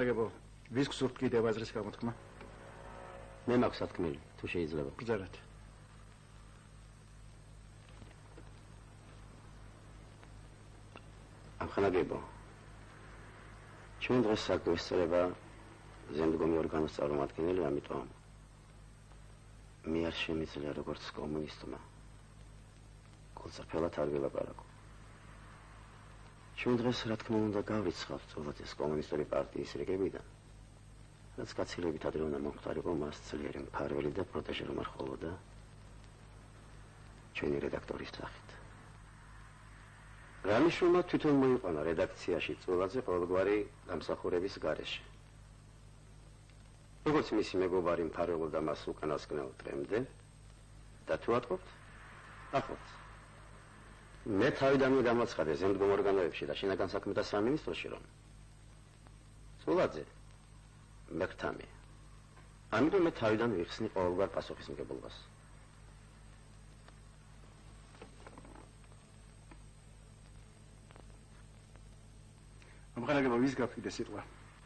ამხანაგებო ვის გსურთ კიდევ აზრის გამოთქმა? მე მაქვს სათქმელი, თუ შეიძლება. ბრძანეთ. ამხანაგებო ჩვენ დღეს საგვესწრება ზემდგომი ორგანოს წარმომადგენელი, ამიტომ მე არ შემიძლია როგორც კომუნისტმა გულწრფელად არ ვილაპარაკო. ჩვენ დღეს რა თქმა უნდა გავიცხავთ წოლაძეს კომუნისტური პარტიის რიგებიდან, რაც გაცილებით ადრე უნდა მომხდარიყო მას ძლიერი მფარველი და პროტეჟე რომ არ ხოვოდა ჩვენი რედაქტორის სახით. რამიშვილმა თვითონ მოიყვანა რედაქციაში წოლაძე ყოველგვარი დამსახურების გარეშე. როგორც მისი მეგობარი მფარველობდა მას უკანასკნელ დღემდე და თუ ატყობთ, ახლაც. მე თავიდანვე გამოცხადე ზემდგომ ორგანოებში და შინაგან საქმეთა სამინისტროში, რომ წოლაძე მეკრთამი. ამიტომ მე თავიდან ვიხსნი ყოველგვარ პასუხისმგებლობას. ამხანაგებო ვის გაფრთხილე სიტყვა?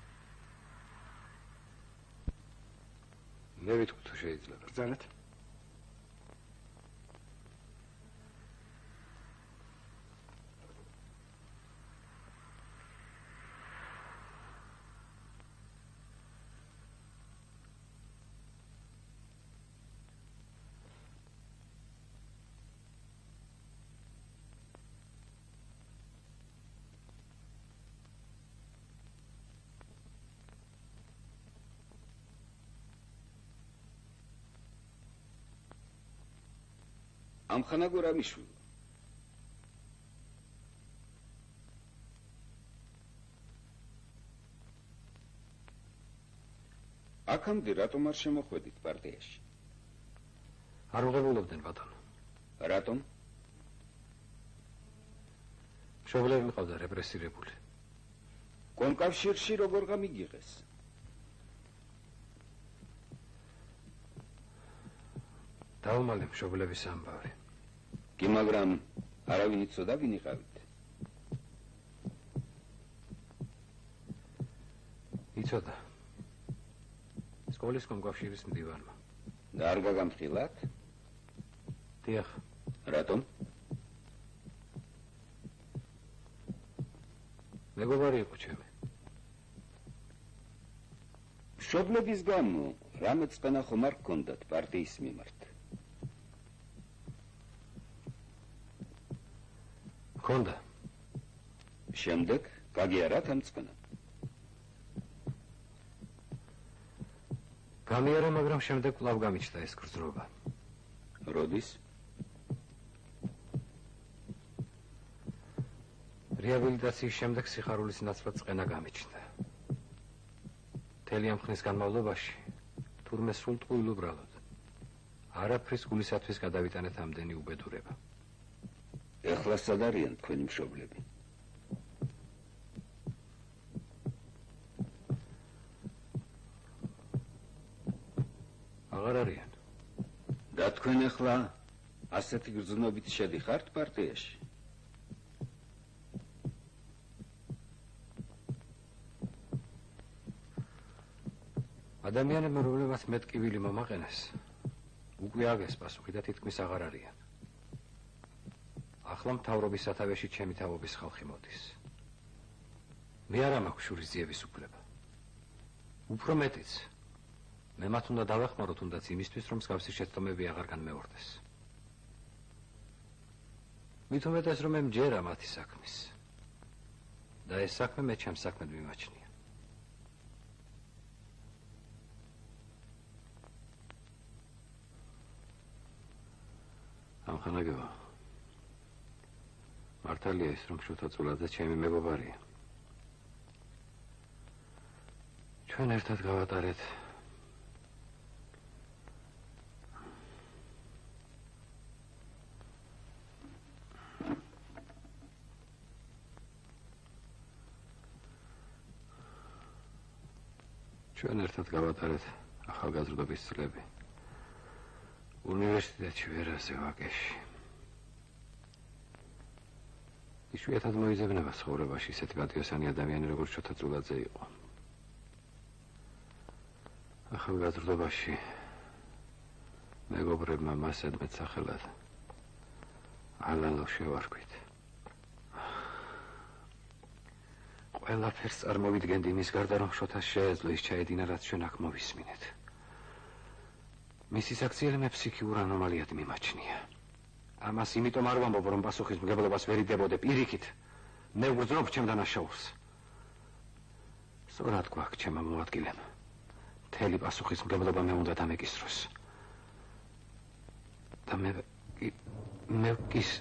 მე ვიტყვი თუ შეიძლება. ბრძანეთ. ამხანაგო რამიშვილი. აქამდე რატომ არ შემოხვედით პარტიაში? არ უღებულობდნენ ბატონო. რატომ? მშობლები მიყავდა რეპრესირებული. კონკავშირში როგორ გამიგიღეს? დაუმალე მშობლების ამბავი. კი, მაგრამ არავინ იცოდა ვინ იყავით? იცოდა. სკოლის კომკავშირის მდივანმა. და არ გაგამხილათ? დიახ. რატომ? მეგობარი იყო ჩემი. მშობლების გამო რამე წყენა ხომ არ გქონდათ პარტიის მიმართ? ჰქონდა. შემდეგ გაგიარათ ამ წყენა? გამიარა, მაგრამ შემდეგ კვლავ გამიჩნდა ეს გრძნობა. როდის? რეაბილიტაციის შემდეგ სიხარულის ნაცვლად წყენა გამიჩნდა. მთელი ამ ხნის განმავლობაში თურმე სულ ტყუილ უბრალოდ არაფრის გულისათვის გადავიტანეთ ამდენი უბედურება. ეხლა სად არიან თქვენი მშობლები? აღარ არიან. და თქვენ ეხლა ასეთი გრძნობით შედიხართ პარტიაში? ადამიანებმა რომლებმაც მეტკივილი მომაყენეს, უკვე აგეს პასუხი და თითქმის აღარ არიან. ახლა მთავრობის სათავეში ჩემი თავობის ხალხი მოდის. მე არ მაქვს შურის ძიების უფლება. უფრო მეტიც, მე მათ უნდა დავეხმარო თუნდაც იმისთვის, რომ მსგავსი შეცდომები აღარ განმეორდეს. მით უმეტეს, რომ მე მჯერა მათი საქმის და ეს საქმე მე ჩემს საქმედ მიმაჩნია. ამხანაგებო, მართალია ის, რომ შოთა წულაძე ჩემი მეგობარია. ჩვენ ერთად გავატარეთ ახალგაზრდობის წლები უნივერსიტეტში ვერაზე ვაკეში. იშვიათად მოიძებნება ცხოვრებაში ისეთი პატიოსანი ადამიანი, როგორც შოთა წულაძე იყო. ახალგაზრდობაში მეგობრებმა მასად მეცახელად ალალო შევარქვით. ყველაფერს წარმოვიდგენდი იმის გარდა, რომ შოთას შეეძლო ის ჩაედინა, რაც ჩვენ აქ მოვისმინეთ. მისი საქციელი მე ფსიქიურ ანომალიად მიმაჩნია. ამას იმიტომ არ ვამბობ, რომ პასუხისმგებლობას ვერ იდებოდე პირიქით. მე ვგრძნობ ჩემ დანაშაულს. სწორად გვაქვს ჩემმა მოადგილემ. მთელი პასუხისმგებლობა მე უნდა დამეკისროს. და მე კის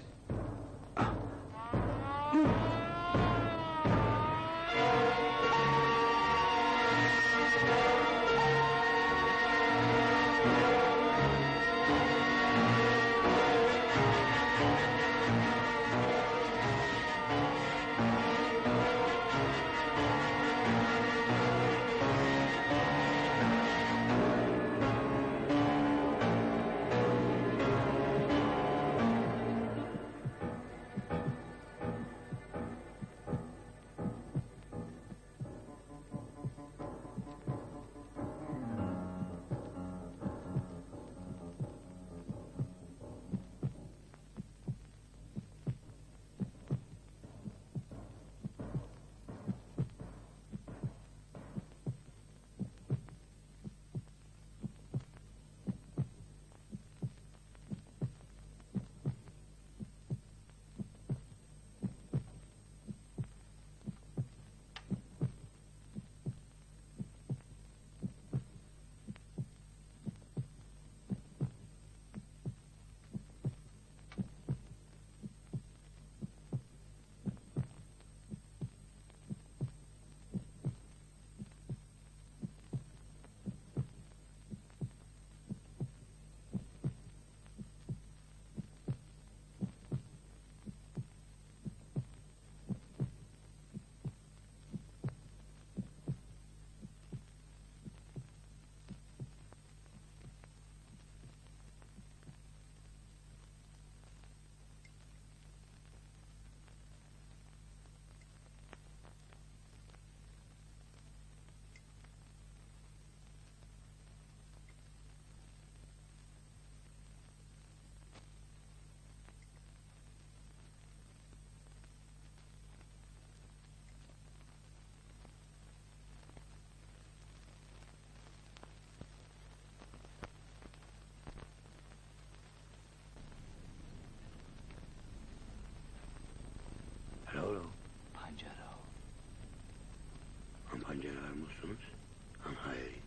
Panjara var mısınız? Hayır.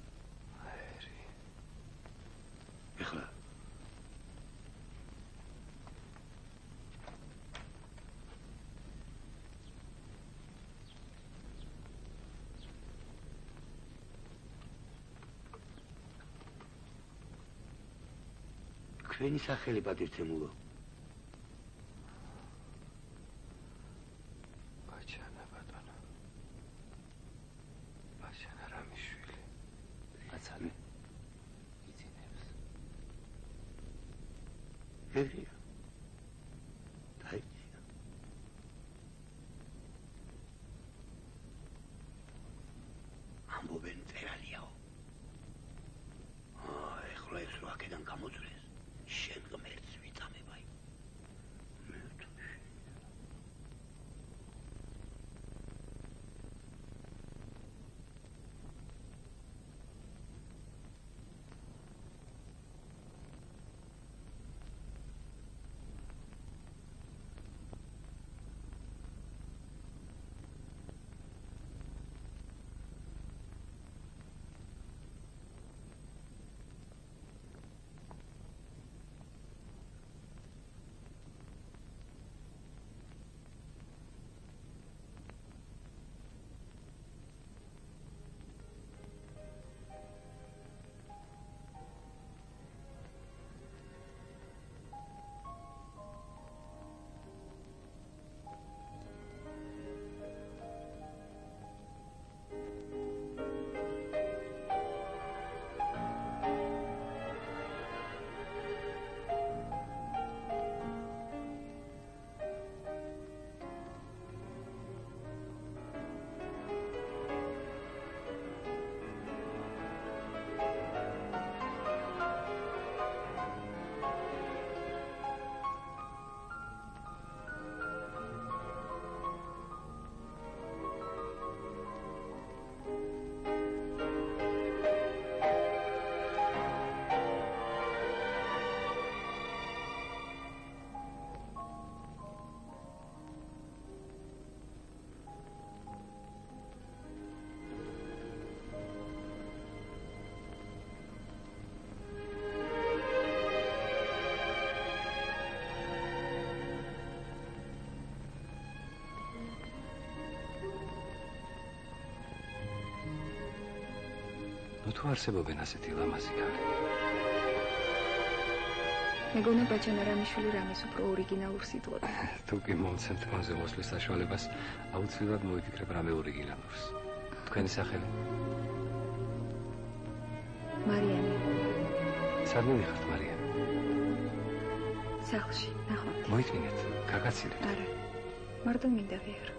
Hayır. Ეხლა. Თქვენი სახელი პატივცემულო. ბაჩანა ბატონო. ბაჩანა რამიშვილი. აცალე. იცინებს. მერია. დაიჭირა. ამბობენ წერალიაო. ეხლა ეს რა აქედან გამოწვეს. შენ ღმერთს ვიწამებაი. თუ არსებობენ ასეთი ლამაზი ქალი. მეგონა ბაჩანა რამიშვილი რამეს უფრო ორიგინალურ სიტყვად. თუ კი მომცემ თქვენზე მოსვლის საშუალებას, აუცილებლად მოიფიქრებ რამე ორიგინალურს. თქვენი სახელი? მარიამი. სადმე ვიხართ, მარიამი? სახლში, ნახვამდის. მოიწმინეთ, გაგაცილებთ. არა. მარტო მინდა ვიარო.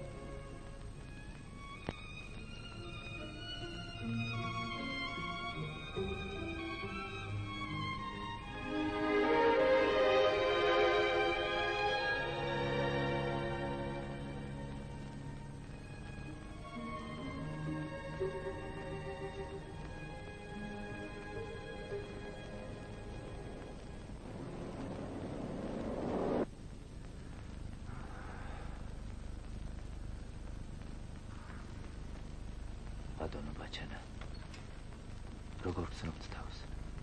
ბატონო ბაჩანა როგორ გწნობთ თავს?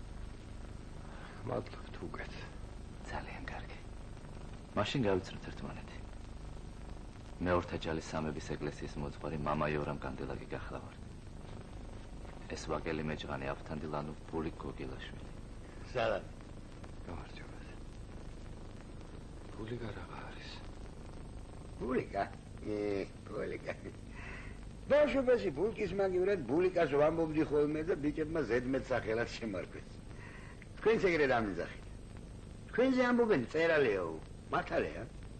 მადლობთ უკეთ. ძალიან კარგი. მაშინ გავიცნობთ ერთმანეთი. მეორთა ჯალის სამების ეკლესიის მოძღვარი მამა იორამ კანდელაკი გახლავართ. ეს ვაკელი მეჭღანი ავთანდილანუ ბულიკ გოგილაშვილი. სალამი. გამარჯობათ. ბულიკა რაღა არის? ბულიკა? ბულიკა. ბავშვობაში ბულკის მაგივრად ბულიკას ვამბობდი ხოლმე და ბიჭებმა ზედმეტ სახელად შემარქვეს. თქვენც ეგრე დამიძახით. თქვენზე ამბობენ წერალიო, მართალია?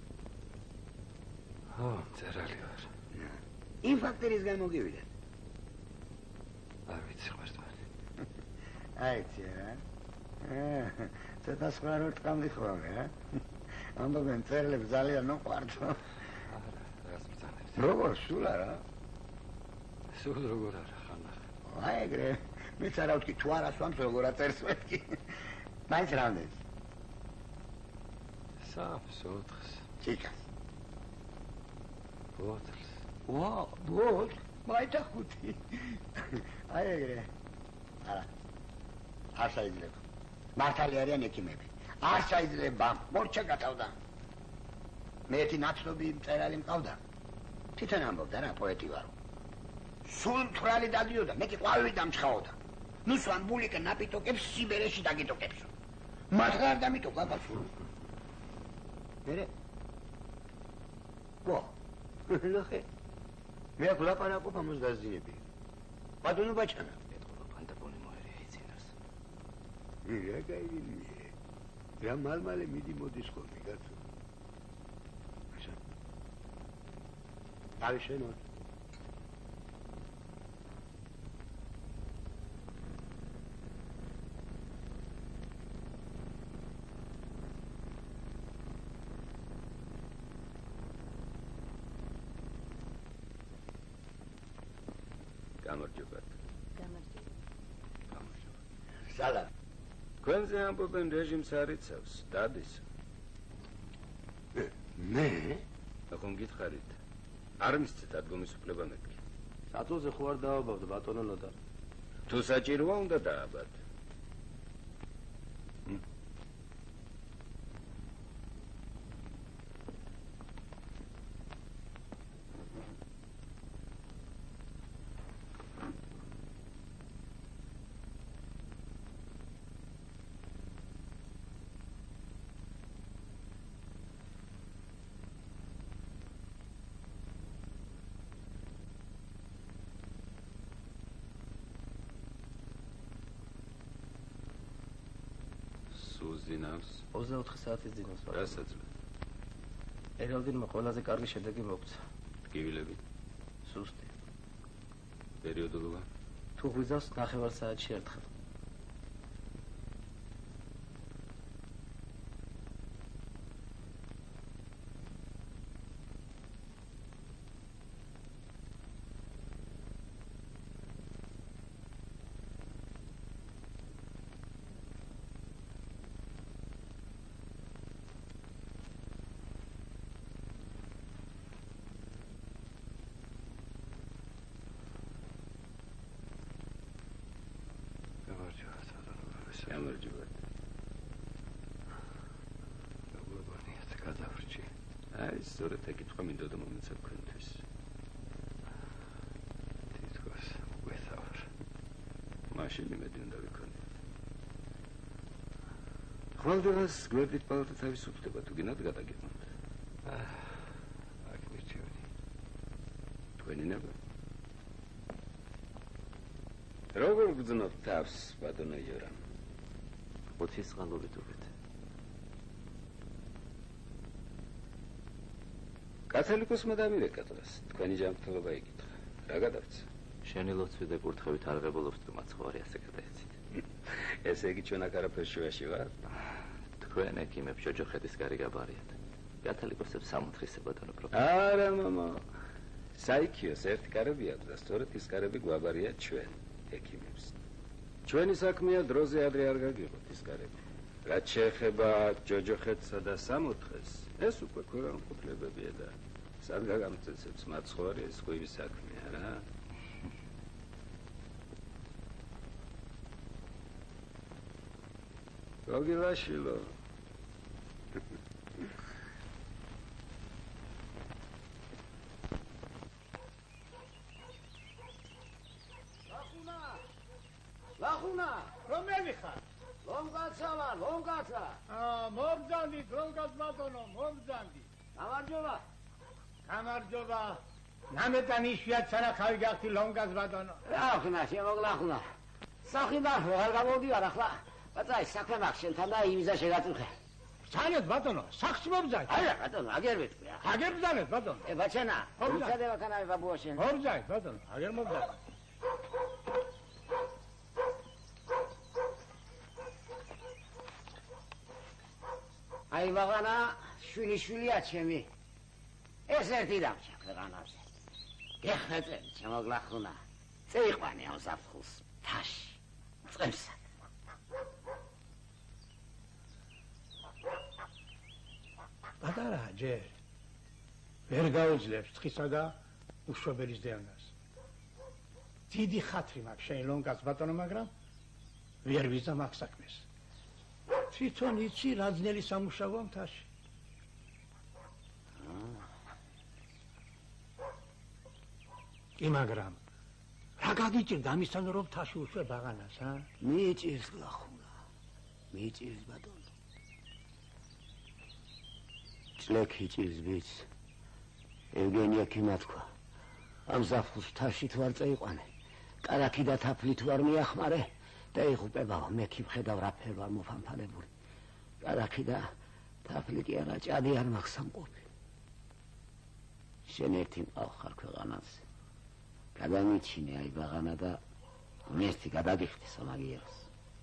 ხო, წერალი ვარ. იმ ფაქტორისგან მოგივიდეთ. არ ვიცი ხმერთმალი. აიცი რა. ცოტა სხვა რო ტყამდი ხოლმე, რა. ამბობენ წერლებს ძალიან მოყვართ. არა, რაღაც ბრძანებს. როგორ სულ არა? სულ როგორ არა, ხანა. აი ეგრე. მეც არა ვთქი თუ არა სვამს როგორ აწერს მეთქი. მაინც რამდენს? 3-4. ჩიკას. ბოთლს. ვაუ, ბოთლ? მაინც ხუთი. აი ეგრე. არა. არ შეიძლება. მართალი არიან ექიმები. არ შეიძლება. მორჩა გათავდა. მეეთი ნაცნობი მწერალი მყავდა. თვითონ ამბობდა რა პოეტი ვარო. სულ მთვრალი დადიოდა, მე კი ყვავი დამჩხაოდა. ნუ სვან ბულიკა ნაპიტოკებს სიბერეში დაგიტოკებს. მათ არ დამიტოკა ბასურ. მერე? ვა. ლოხე. მე აქ ლაპარაკობ ამას გაზინები. ბატონო ბაჩანა. ეთქობა ფანტაპონი მოერია იცინოს. რა გაიგინე. რა მალმალე მიდი მოდის ხოლმე კაცო. așa. აი შენო. გამარჯობათ. სალამ. თქვენზე ამბობენ რეჟიმს არ იცავს, დადის. მე? ახლა გითხარით. არ მისცეთ ადგომის უფლება მეთქი. საწოლზე ხო არ დააბავთ ბატონო ნოდარ. თუ საჭიროა უნდა დააბათ. სუზინავს 24 საათის ძინავს ბატონო. რასაც ერალდინმა ყველაზე კარგი შედეგი მოგცა. ტკივილები სუსტი. პერიოდულობა თუ ღვიძავს 9 საათში ერთხელ. გამარჯობათ. როგორ გადავრჩი? აი, სწორედ ეკითხვა მინდოდა მომეცა თქვენთვის. თითქოს უგეთავარ. მაშინ იმედი უნდა ვიქონიოთ. ხვალდღეს გვერდით პალატა თავისუფლდება, თუ გინდათ გადაგიყვანთ. აქ მირჩევდი. თქვენი ნება. როგორ გძნობ თავს, ბატონო იორამ? 5 წყალობით უკეთ. კათოლიკოსმა დამირეკა დღეს, თქვენი ჯანმრთელობა იკითხა. რა გადავრცა? შენი ლოცვი და კურთხევით არ ღებულობს თუ მაცხოვარი ასე გადაეცით. ესე იგი ჩვენ აქ არაფერს შუაში ვარ? თქვენ ექიმებს ჯოჯოხეთის გარი გაბარიათ. კათოლიკოსებს 64-ზე ბატონო პროფესორი. არა, მამა. საიქიოს ერთი კარები აქვს და სწორედ ის კარები გვაბარია ჩვენ, ექიმებს. ჩვენი საქმეა დროზე ადრე არ გაგიღოთ ის კარები. რაც შეეხება ჯოჯოხეთსა და 64-ს, ეს უკვე ქვეყანყოფილებებია და სად გაგამწესებს მაცხოვარი ეს ხვივის საქმეა რა. გოგილაშილო. ლახუნა, რომელი ხარ? ლონგაცა ვარ, ლონგაცა. მობრძანდით, ლონგაც ბატონო, მობრძანდით. გამარჯობა. გამარჯობა. ნამეტან იშვიათ სანახავი გახდი ლონგაც ბატონო. ლახუნა, შემოგლახუნა. სახიდან ვეღარ გამოვდივარ ახლა. ბაცა, საქმე მაქვს შენთან და იმისა შეგაწუხე. ბრძანეთ ბატონო, სახში მობრძანეთ. არა, ბატონო, აგერ ვეთქვი რა. აგერ ბრძანეთ ბატონო. ბაჩანა, მიცადება კანავი ბაბუა შენ. მობრძანეთ ბატონო, აგერ მობრძანეთ. აი ვაღანა, შვილი-შვილია ჩემი. ეს ერთი დამჭა ქვეყანაზე. გეხმეწები, შემოგლახუნა. წეიყვანი ამ საფხულს, თაში, წყემსად. პატარა ჯერ. ვერ გაუძლებს თხისა და უშვებელის დევნას. დიდი ხათრი მაქვს შენ ლონგაც ბატონო, მაგრამ ვერ ვიზამ აქ საქმეს. თვითონ იცი რა ძნელი სამუშაოა მთაში. კი, მაგრამ რა გაგიჭირდა ამისთან რომ მთაში უშვებ აღანას, ა? მიჭირს ლახუნა. მიჭირს ბატონო. ჭლექი ჭირს ბიჭს. ევგენია ქიმა თქვა. ამ ზაფხულს მთაში თუ არ წაიყვანე, კარაქი და თაფლი თუ არ მიახმარე, დაიღუპებაო, მე კი ვხედავ რა ფერ ვარ მოფამფალებული. კარაქი და თაფლი კი არა, ჭადი არ მაქვს სამყოფი. შენ ერთი მყავ ხარ ქვეყანაზე. გადამიჩინე აი ბაღანა და მესტი გადაგიხდი სამაგიერს.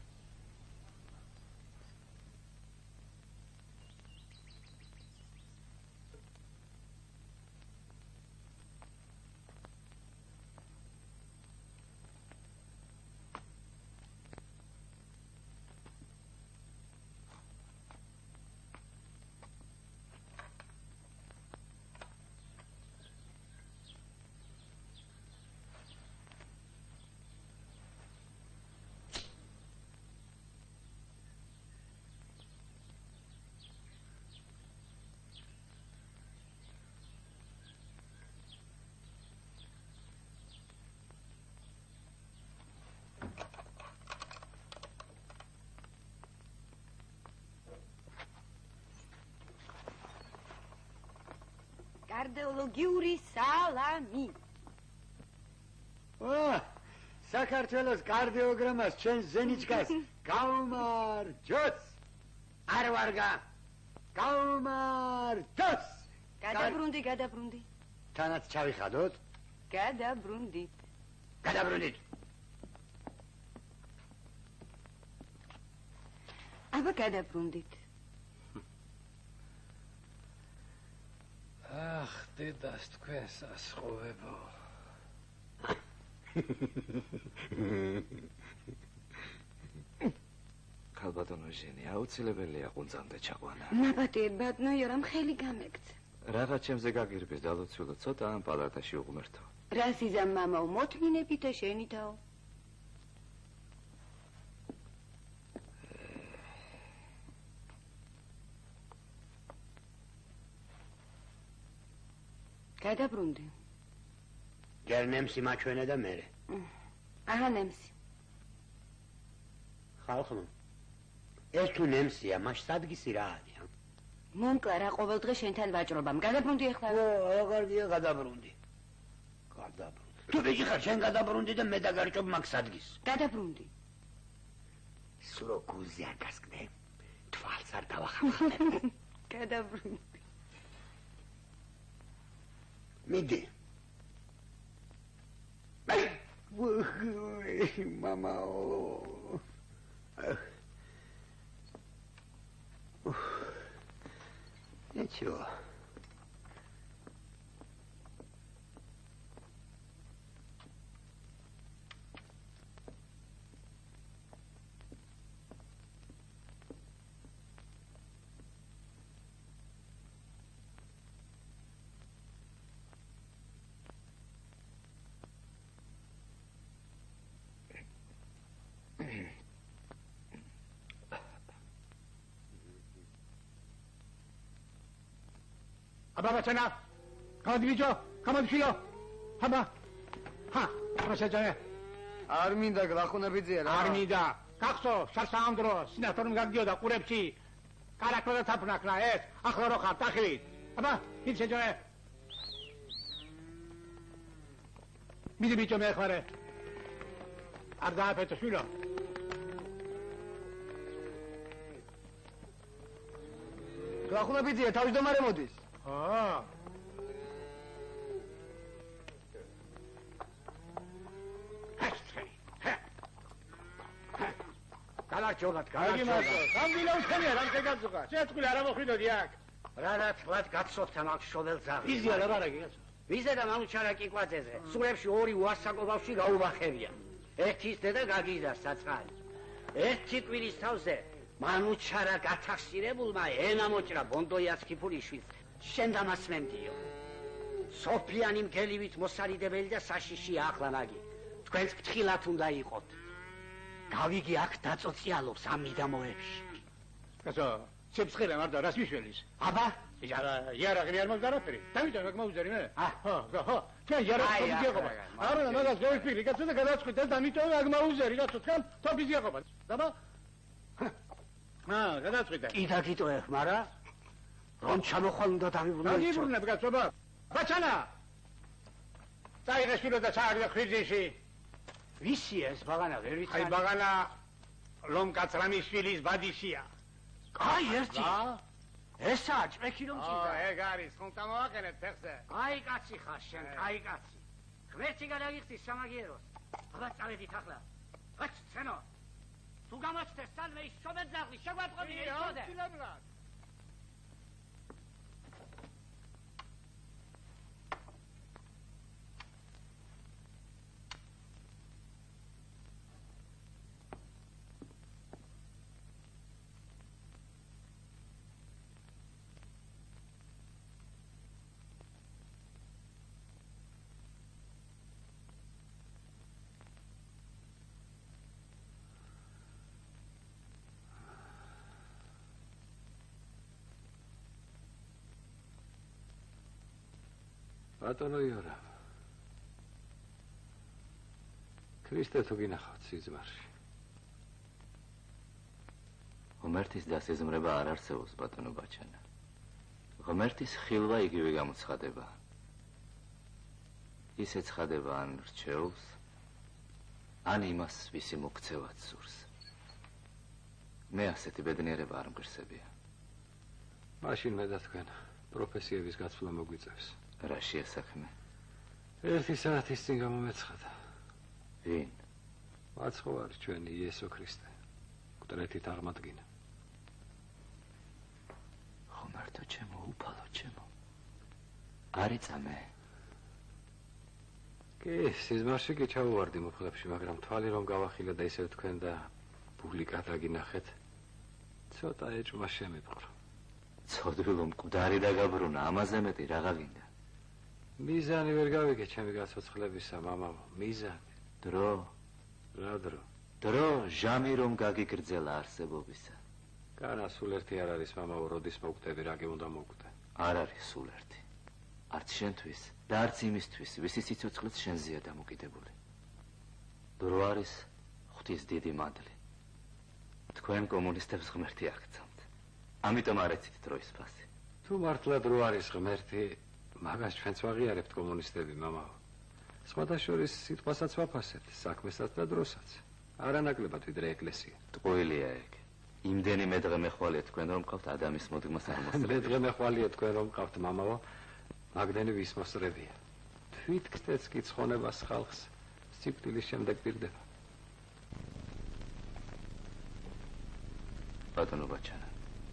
კარდიოლოგიური სალამი. საქართველოს კარდიოგრამას ჩვენ ზენიჩკას გაუმარჯოს. არ ვარგა. გაუმარჯოს. გადაბრუნდი. თანაც ჩავიხადოთ. გადაბრუნდით. გადაბრუნდით. აბა გადაბრუნდით. ახ, დედას თქვენ სასხოვებო. ქალბატონო ჟენი, აუცილებელია ყუნწამდე ჩაყვანა. ნაბატიეთ ბატონო, იორამ ხელი გამეკცა. რაღაც ჩემზე გაგირბეს დალოცულო, ცოტა ამ პალატაში უღმერთო. რა სიზამ მამაო, მოთმინები და შენითაო. ხალხო ეს თუ ნემსია მას სადგისი რა არის? მომკლა რა ყოველ დღე შენთან ვაჭრობამ. გადაბრუნდი ახლა. რა კარგია გადაბრუნდი. თუ ბიჭი ხარ შენ გადაბრუნდი და მე დაგარჭობ მაგ სადგის. გადაბრუნდი. სულო გულზე არ გასკდე. თვალს არ დავახამხამებ. გადაბრუნდი. მიდი. მამაო. Ничего. აბა ბაჩანა გამოდი ბიჭო გამოდი შილო აბა პროფესორი არ მინდა გლახუნებიძია რა არ მინდა გახსო სასაამდრო სინატორი გაგდიოდა ყურებში კარაკრა თაფნაკრა ეს ახლა რო ხარ ტახივით აბა ის შეჯერე მიდი ბიჭო მე ხარე არ დააფეთო შილო გლახუნებიძია თავმჯდომარე მოდის გადარჩობათ, გამდილა უშენია, რამ შეგაძუღა? შეწყვილე არ მოხვიდოდი აქ. რა თქმა გაცხოვთ ამ შოվել ძაღლს. ვიზია რა ბარაგი გასო. ვიზა და მანუჩარა კიკვაძეზე. სულებში ორი უასაკო ბავშვი გაუბახებია. ერთის დედა გაგიზდა საწყალი. ერთი კვირის თავზე მანუჩარა გათახსირებულმა ენა მოჭრა ბონდოიას ქიფურიშვილს. შენ დამასმენდიო. სოფიანი მგელივით მოსარიდებელი და საშიში ახლანაგი. თქვენს ფრთხილად უნდა იყოთ. გავიგი აქ დაწოციალობს ამ მიდამოებში. გასო, შეფრთხილე მარდა რას მიშველის? აბა, იარაღი არ მაქვს არაფერი. დავიტან მაგ მოუძერი მე. ხო. ჩვენ იარაღი გიეყობა. არა, მაგას გავიფიქრი, კაცო და გადაწყვიტე და ამიტომ მაგ მოუძერი, კაცო, თან თობის იეყობა. დაბა? გადაწყვიტე. კიდე გიტყვე, მარა რომ ჩამოხვალ უნდა დავიბრუნო. დავიბრუნებ, კაცო, ბაჩანა. წაიღე შვილო და ჩააგდე ხვირძიში. ვისია ეს ბაღანა ვერ ვიცი. აი ბაღანა ლომკაცრამიშვილის ბადიშია. აი ერთი. ესაა ჭრექი რომ წიდა. ეგ არის, ხუნტა მოაყენეთ ფეხზე. აი კაცი ხარ შენ, აი კაცი. ღმერთი გადაგიხდის სამაგიეროს. აბა წავედით ახლა. რაც ცენო. თუ გამოჩნდეს სანმე ის შობეთ ძაღლი, შეგვატყობი ერთოდე. ბატონო იორა ქრისტე თუ გინახავთ სიზმარში ღმერთის დასიზმრება არ არსებობს ბატონო ბაჩანა ღმერთის ხილვა იგივე გამოცხადება ისე ცხადება ან რჩეულს ან იმას ვისი მოგცევად სურს მე ასეთი ბედნიერება არ მგრძებია მაშინ მე და თქვენ პროფესიების გაცვლა მოგვიწევს რა შეასახმე? ერთი საათის წინ გამომეცხადა. ვინ? მაცხოვარი ჩვენი იესო ქრისტე. მკვდრეთით აღმადგინა. ხომართო ჩემო, უფალო ჩემო. არიწამე. კი, სიზმარში კი ჩავუვარდი მუხლებში, მაგრამ თვალი რომ გავახილა და ისევ თქვენ და ბულიკა დაგინახეთ. ცოტა ეჭვმა შემიპყრო. ცოდვილო მკვდარი დაგაბრუნა, ამაზე მეტი რაღა გინდა? მიზანი ვერ გავიგე ჩემი გაცოცხლებისა, მამაო, მიზანი. დრო? რა დრო? დრო, ჟამი რომ გაგიგრძელა არსებობისა. განა სულ ერთი არ არის, მამაო, როდის მოგკვდები, რა გეუნდა მოგკვდე. არ არის სულ ერთი. არც შენთვის და არც იმისთვის, ვისი სიცოცხლეც შენზეა დამოკიდებული. დრო არის ღვთის დიდი მადლი. თქვენ კომუნისტებს ღმერთი აღგზავნთ. ამიტომ არ ეცით დროის ფასი. თუ მართლად რო არის ღმერთი, მაგას ჩვენც ვაღიარებთ კომუნისტები, მამაო. სხვათა შორის სიტყვასაც ვაფასებთ, საქმესაც და დროსაც. არანაკლებად ვიდრე ეკლესია. ტყუილია ეგ. იმდენი მედღე მეხვალია თქვენ რომ მყავთ ადამის მოდგმას არ მოსწრებია. მედღე მეხვალია თქვენ რომ მყავთ, მამაო, მაგდენი ვის მოსწრებია. თვითგზდეც კი ცხონებას ხალხს სიკვდილის შემდეგ პირდება. ბატონო ბაჩანა,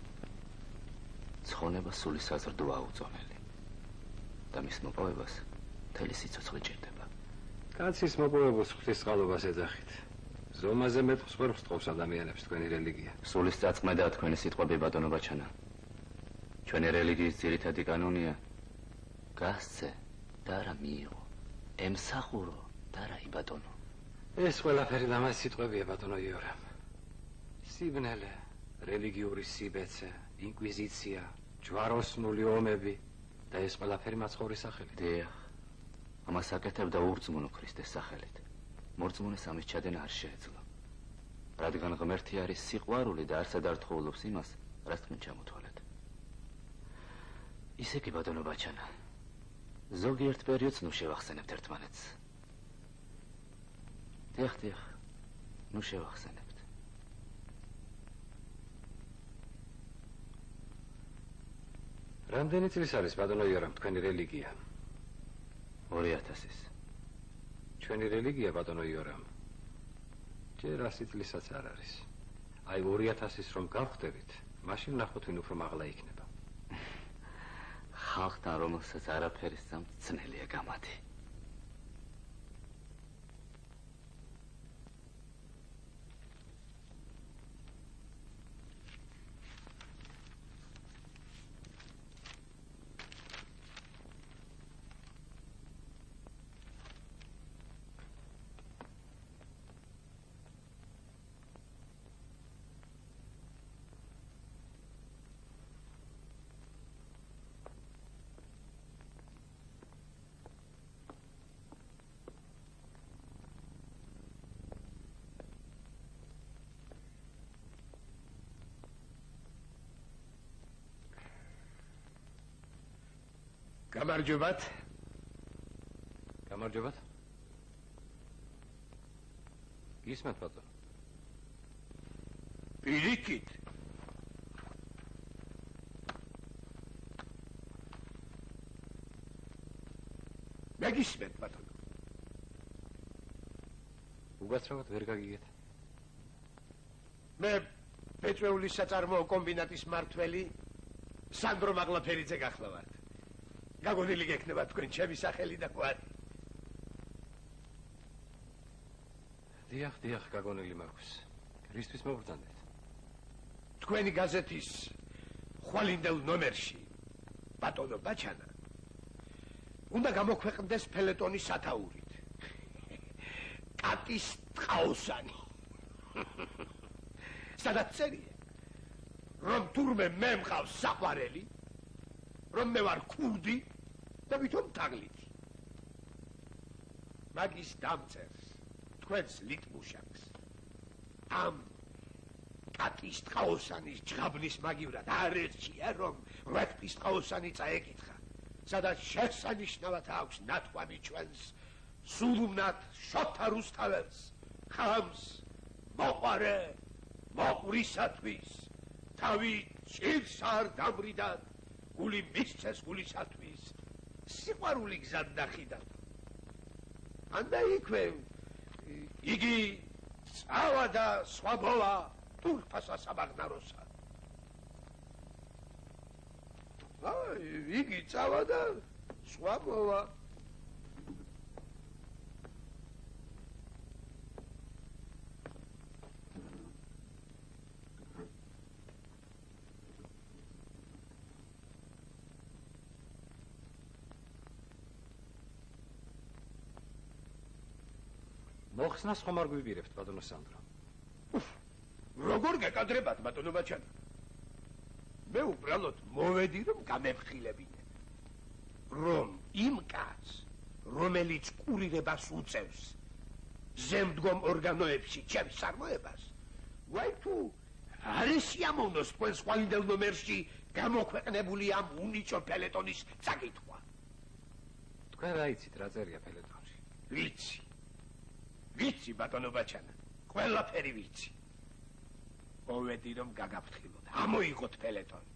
ცხონება სული საზრდოა უწონელი და მის მოპოვებას მთელი სიცოცხლე ჭირდება. კაცის მოპოვებას ღვთისწყალობას ეძახით. ზომაზე მეტყს ვერ ვსწავს ადამიანებს თქვენი რელიგია. სულის წაწმედაა თქვენი სიტყვები, ბატონო ბაჩანა. ჩვენი რელიგიის ძირითადი კანონია გასცე და რა მიიღო, ემსახურო და რა იბატონო. ეს ყველაფერი ლამაზ სიტყვებია, ბატონო იორამ. სიბნელე, რელიგიური სიბეცე, ინკვიზიცია, ჯვაროსნული ომები და ეს ყველაფერი მაცხოვრის სახელით. დიახ, ამას აკეთებდა ურწმუნო ქრისტეს სახელით. მორწმუნეს ამის ჩადენა არ შეეძლო. რადგან ღმერთი არის სიყვარული და არსად არ თხოვლობს იმას, რაც თქვენ ჩამოთვალეთ. ისე კი, ბატონო ბაჩანა, ზოგიერთ პერიოდს ნუ შევახსენებთ ერთმანეთს. დიახ, ნუ შევახსენებთ. რამდენი წლის არის, ბატონო იორამ, თქვენი რელიგია? 2000-ის. ჩვენი რელიგია, ბატონო იორამ, ჯერ 100 წლისაც არ არის. აი 2000-ის რომ გავხდებით, მაშინ ნახოთ ვინ უფრო მაღლა იქნება. ხალხთან რომელსაც არაფერი სწამთ, ძნელია გამათი. გამარჯობათ. გამარჯობათ. გისმენთ, ბატონო. პირიქით. მეგისმენთ, ბატონო. უგაცრავად ვერ გაგიგეთ. მე პეტროლის საწარმოო კომბინატის მმართველი სანდრო მაღლაფერიძე გახლავართ. გაგონილი გექნება თქვენ ჩემი სახელი და კვარი. დიახ, გაგონილი მაქვს. რისთვის მოგბრძანდეთ? თქვენი გაზეთის ხვალინდელ ნომერში, ბატონო ბაჩანა, უნდა გამოქვეყნდეს ფელეტონის სათაურით. კატის ტყაოსანი. სადაც წერია, რომ თურმე მე მყავს საყვარელი, რომ მე ვარ ქურდი და ვითომ თაღლითი. მაგის დამწერს თქვენს ლიტმუშაკს. ამ კატის ტყაოსანის ჯღაბნის მაგივრად არ ერჩია, რომ რექტის ტყაოსანი წაეკითხა, სადაც შესანიშნავად აქვს ნათქვამი ჩვენს სულმნათ შოთა რუსთაველს, ხამს, მოყვარე, მოყვრისათვის, თავი ჭირს არ დამრიდად, გული მისცეს გულისათვის, სიყვარული გზად ნახიდათ. ანდა იქვე იგი წავა და სხვა ბოლა თურქფასა საბაღნაროსა. იგი წავა და სხვა ბოლა. მოხსნას ხომ არ გვიბირებთ, ბატონო სანდრო? როგორ გეკადრებათ, ბატონო ბაჩანა? მე უბრალოდ მოვედი, რომ გამემხილებინე. რომ იმ კაცს, რომელიც კურირებას უწევს ზემდგომ ორგანოებში ჩემს წარმოებას, ვაი თუ არის სიამოვნოს თქვენს ხვალინდელ ნომერში გამოქვეყნებული ამ უნიჭო ფელეტონის წაკითხვა. თქვენ რა იცით, რა წერია ფელეტონში? ვიცი ბატონო ბაჩანა, ყველაფერი ვიცი. მოვედი რომ გაგაფრთხილოთ, ამოიღოთ ფელეტონი.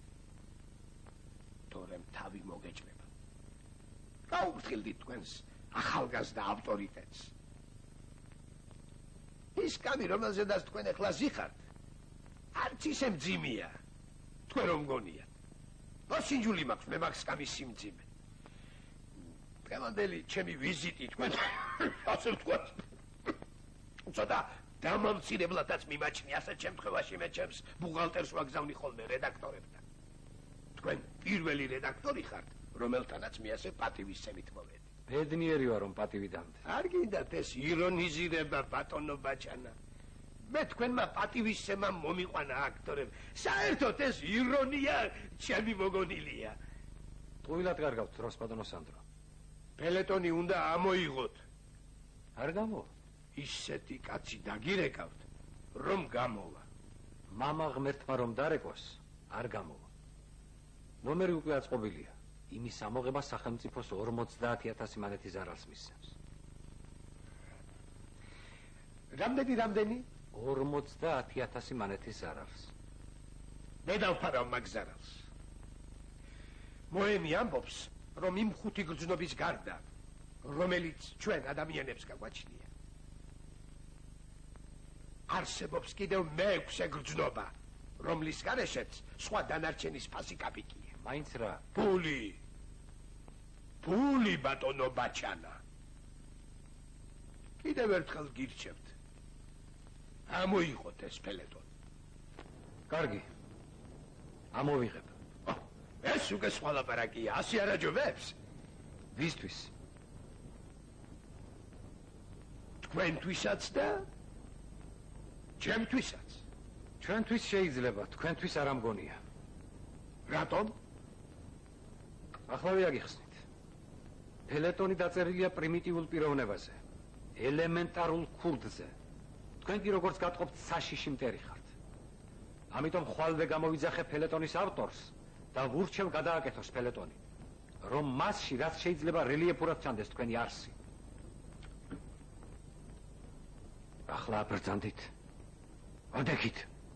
თორემ თავი მოგეჭრება. გაუფრთხილდით თქვენს ახალგაზრდა ავტორიტეტს. ის კამი, რომელზედაც თქვენ ეხლა ზიხართ, არც ისე მძიმეა. თქვენ რომ გონიათ. მოსინჯული მაქვს, მე მაქვს კამის სიმძიმე. დღევანდელი ჩემი ვიზიტი თქვენ, ასე ვთქვათ, ცოტა დამამცირებლადაც მიმაჩნია, ასეთ შემთხვევაში მე ჩემს ბუღალტერს ვაგზავნი ხოლმე რედაქტორებთან. თქვენ პირველი რედაქტორი ხართ, რომელთანაც მე ასე პატივისცემით მოვედი. ბედნიერი ვარ რომ პატივი დამდე. არ გინდათ ეს ირონიზირება ბატონო ბაჩანა. მე თქვენმა პატივისცემამ მომიყვანა აქტორებ. საერთოდ ეს ირონია ჩემი მოგონილია. ტყუილად კარგავთ დროს ბატონო სანდრო. ფელეტონი უნდა ამოიღოთ. არ გამოვა. ისეთი კაცი დაგირეკავთ, რომ გამოვა. მამა ღმერთმა რომ დარეკოს, არ გამოვა. ნომერი უკვე აწყობილია. იმის ამოღება სახელმწიფოს 50,000 მანეთი ზარალს მისცემს. რამდენი? 50,000 მანეთის ზარალს. მე დავფარავ მაგ ზარალს. მოემი ამბობს, რომ იმ 5 გრძნობის გარდა, რომელიც ჩვენ ადამიანებს გაგვაჩნია, არსებობს კიდევ მე-6 გრძნობა, რომლის გარეშეც სხვა დანარჩენის ფასი კაპიკია. მაინც რა? ფული ბატონო ბაჩანა. კიდევ ერთხელ გირჩევთ. ამოიღოთ ეს ფელეტონი. კარგი. ამოვიღებ. ეს უკვე სხვა ლაპარაკია, ასე არ აჯობებს? ვისთვის? თქვენთვისაც და ჩემთვისაც. ჩვენთვის შეიძლება, თქვენთვის არ ამგონია. რატომ? ახლა ვიაგიხსნით. ფელეტონი დაწერილია პრიმიტიულ პიროვნებაზე, ელემენტარულ ქურდზე. თქვენ კი როგორც გატყობთ საშიში მტერი ხართ. ამიტომ ხვალვე გამოვიძახე ფელეტონის ავტორს და ვურჩევ გადააკეთოს ფელეტონი, რომ მასში რაც შეიძლება რელიეფურად ჩანდეს თქვენი არსი. ახლა აბრძანდით. ვადექით.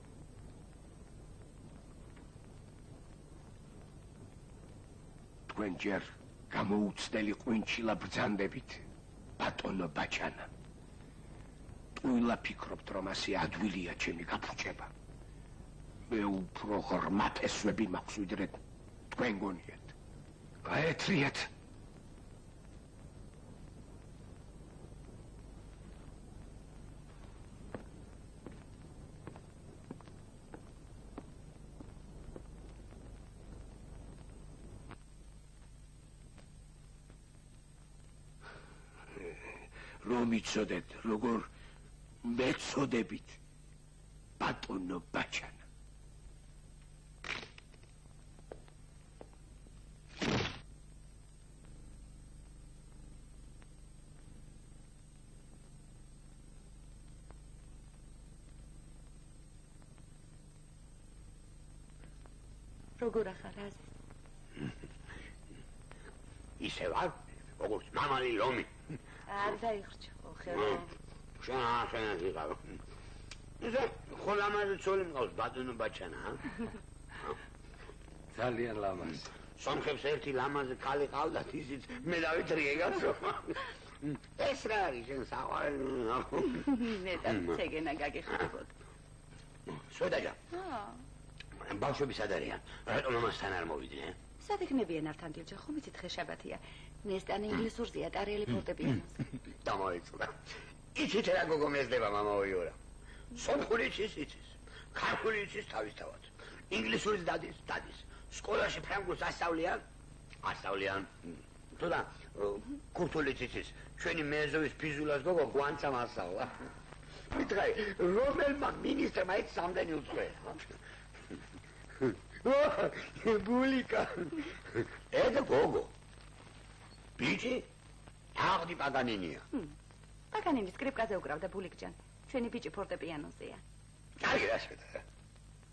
თქვენ ჯერ გამოუცდელი ყვინჩილა ბრძანდებით, ბატონო ბაჩანა. ტყუილა ფიქრობთ, რომ ასე ადვილია ჩემი გაფუჭება. მე უფრო ღრმა ფესვები მაქვს, ვიდრე თქვენ გონიათ. გაეთრიეთ. რომ იცოდეთ, როგორ მეწოდებით, ბატონო ბაჩანა. როგორ ახარ აზიზ? ისე ვარ, როგორც მამალი ლომი. არ დაიხრჩო, ხელო. შენ ვიყავ. ისე ხოლამაზე ცოლი მყავს ბატონო ბაჩანა, ძალიან ლამაზ. სომხებს ერთი ლამაზი ქალი ყავდათ, ისიც მე დავითრიე გასო. ეს რა არის შენ საყვარელი? მე და ცეგენა გაგიხდებოდ. სვედაჯა. ბავშვები სად არიან? რატომ ამასთან არ მოვიდნენ? სად იქნებიან ართან დილჯა, ხომ იცით ხე შაბათია. ნესტანი ინგლისურზეა, ტარიელი ფორტეპიანოზე. დამოიწდა. იცით რა გოგო მეზდება მამაოიორა. სომხური იცის. ქართული იცის თავისთავად. ინგლისურის დადის. სკოლაში ფრანგულს ასწავლიან. თუდა ქურთული იცის. ჩვენი მეზოვის ფიზულას გოგო გვანცამ ასწავლა. მითხარი, რომელმა მინისტრმა ეს სამდენი უწყვეტა? ბულიკა. ეს გოგო. ბიჭი, აღდი პაგანინია. პაგანინი სკრიპკაზე უკრავდა ბულიკჯან. ჩვენი ბიჭი ფორტეპიანოზეა. კარგი რა შედა.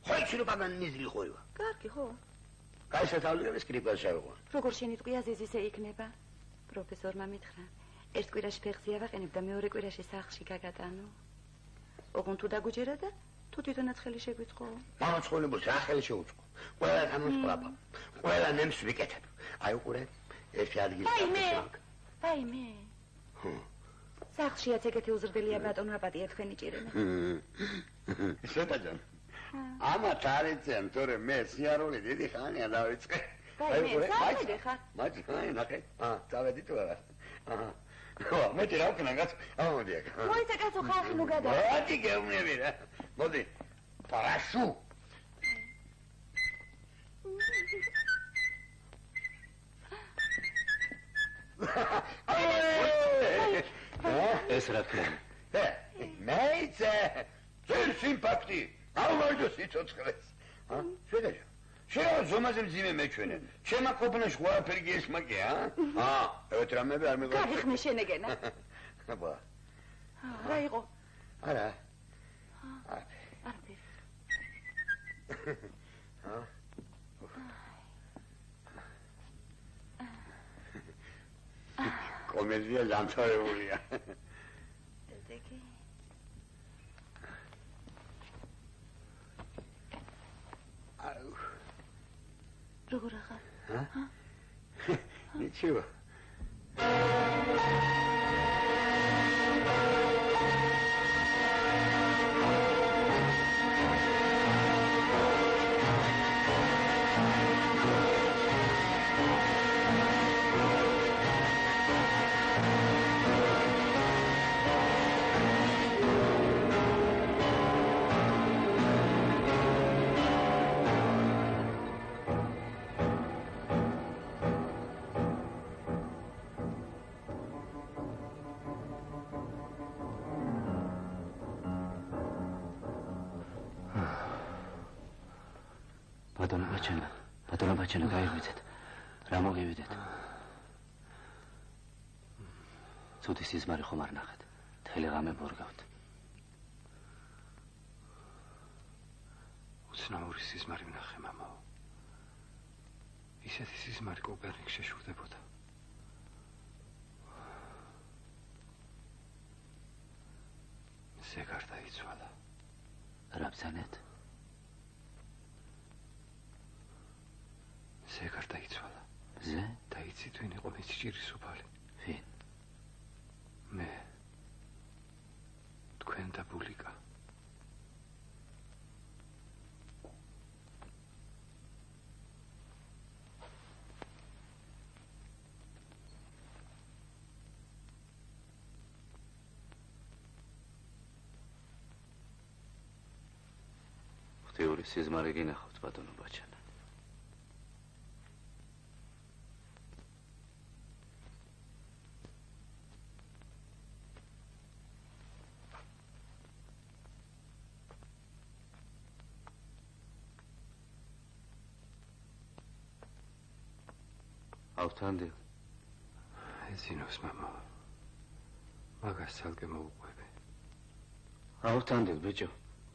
ხო იცი რომ პაგანი ნიზილი ხოივა. კარგი, ხო? გაისათავლებს კრიპას შევიყვან. როგორ შენიტყვია ზიზის ეიქნება? პროფესორმა მითხრა, ერთ კვირაში ფეხზე ავაყენებ და მეორე კვირაში სახლში გაგატანო. ოღონდ თუ დაგუჯერა და თუ თვითონაც ხელი შეგვიწყო. მამაცხოვლებს რა ხელი შეუწყო. ყველა გამოსყლაფა. ყველა ნემს ვიკეთებ. აი უყურე, ერთი ადგილი. ვაიმე. სახლშიაც ეგეთი უზრდელია ბატონო აპატია თქვენი ჭირენა. შეტაჯან. ამათ არ იციან, თორე მე სიარული დიდი ხანია დავიწყე. ვაიმე, საერთოდ ხარ? მაჭი, ნახე. წავედი თუ არა. ხო, მე რა ვქნა გაც? ამოდი აქ. მოიცა კაცო ხალხი ნუ გადა. ადი გეუბნები რა. მოდი. პარაშუ. ეს რა თქვენ? მეიცე. ძირ სიმპათი. ავაიდო სიცოცხლეს. შედაჯა. შენ ზომაზე მძიმე მეჩვენე. ჩემა ყოფნაში ყველაფერი გესმაკე, ეგეთ რამები არ მეგონა. გაიხმე შენეგენა. აბა. რა იყო? არა. არაფერი. კომედია დამთავრებულია. დედეკი. როგორ ახალ? Ничего. ბატონო ბაჩანა გაიღვიძეთ. რა მოგივიდეთ? ცუდი სიზმარი ხომ არ ნახეთ. მთელი ღამე ბორგავთ. უცნაური სიზმარი ვნახე, მამაო. ისეთი სიზმარი კოპერნიკს შეშურდებოდა. მზე გარდაიცვალა. რა ბრძანეთ? მზე გარდაიცვალა. მზე? და იცი თუ ვინ იყო მისი ჭირის უფალი? ვინ? მე. თქვენ და ბულიკა. ღვთიური სიზმარი გინახავთ, ბატონო ბაჩანა. ავთანდი. ეცინოს, მამა. მაგას ცალკე მოუყვები. ავთანდი, ბიჭო.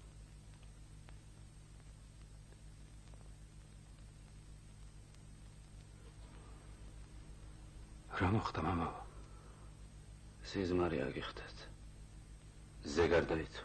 რა მოხდა, მამა? სიზმარი აგიხდეთ. ზე გარდაიცვალა.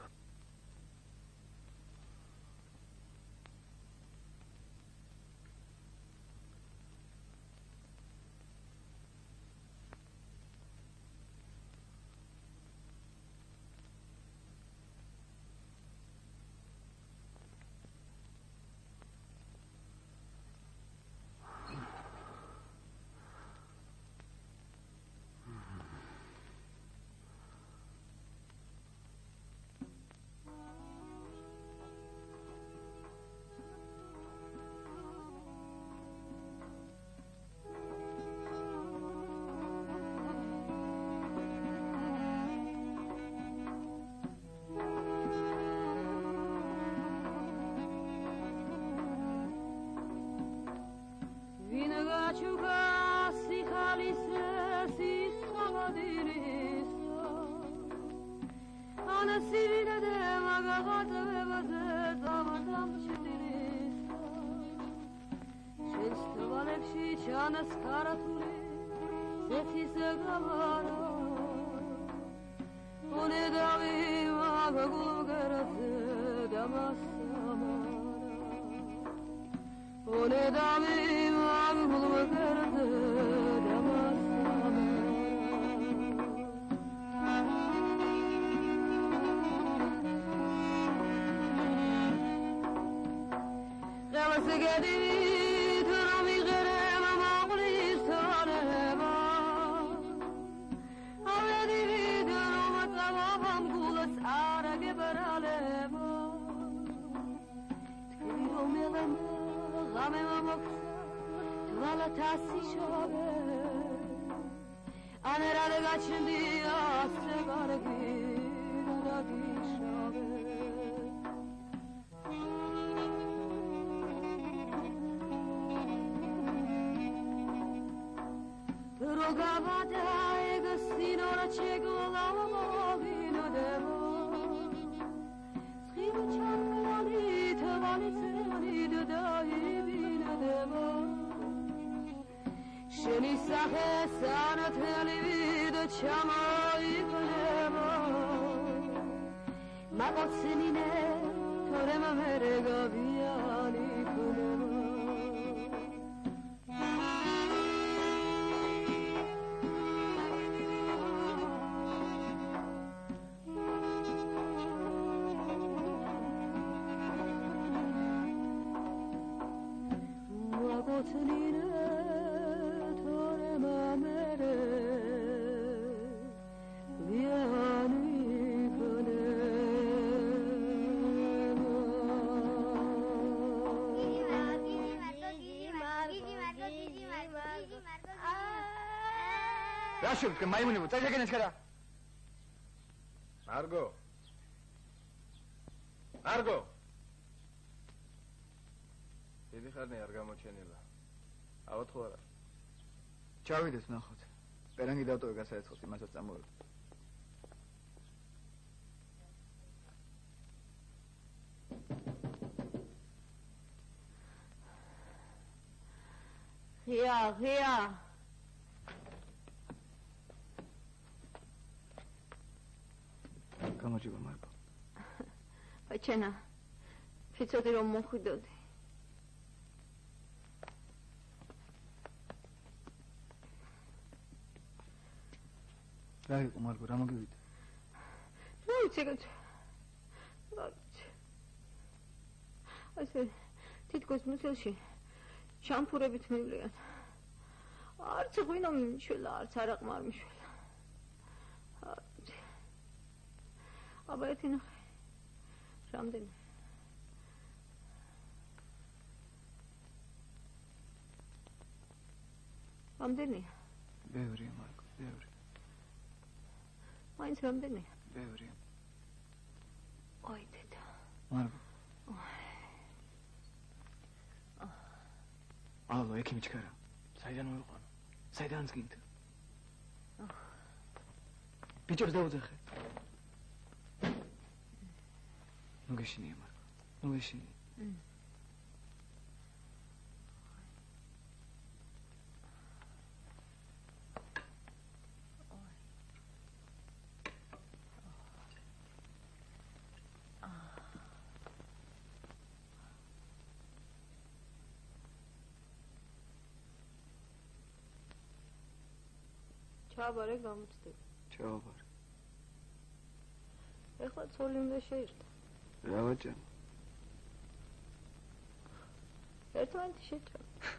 Rashul, că mai mult, ți-ai gândit că Margo. Margo. დიდი ხარნი არ გამოჩენილა. ავად ხო არა? ჩავიდეთ ნახოთ. პერანგი დავტოვე გასაეცხოთ, იმასაც წამოვიდეთ. ღია. გამარჯობა, მარგო. ბაჩენა, ვიცოდი რომ მოხვიდოდი. რა იყო, მარგო, რა მოგივიდა? რა ვიცი, ასე თითქოს მუსელში შამფურებით მივლიან. არც ღვინო მიმშველა, არც არაყ მარმიშველა. აბა ერთი ნახე. რამდენი? რამდენია? ბევრია, მარგო, ბევრი. მაინც რამდენია? ბევრია. ой, დედა. მარგო. ალო, ექიმი ჩქარა. საიდან მოიყვანო? საიდან წგინდა? ბიჭებს დაუძახე. ნუ გეშინია, მარგო. ნუ გეშინია. ჩააბარე გამოცდები. ჩააბარე. ეხლა ცოლი უნდა შეირთო. რა ვაჭამ? ერთმანეთი შეჭრა.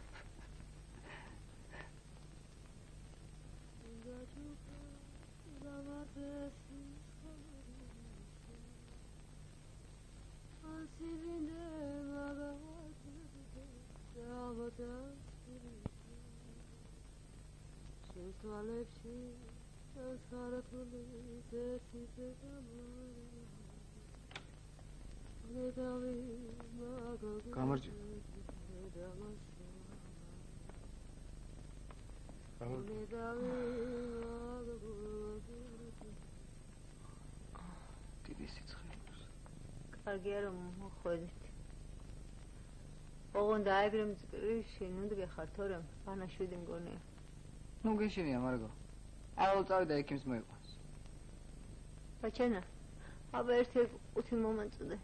გამარჯობა. დიდი სიცხე აქვს. კარგია რომ მოხვედით. ოღონდ დაეგრემ წრიში, ნუ დგეხარ თორემ ბანაშვიდი მგონია. ნუ გეშინია, მარგო. არავითარ წავიდა ექიმს მოიყვანს. ბაჩანა, აბა ერთი ყუთი მომაწოდე.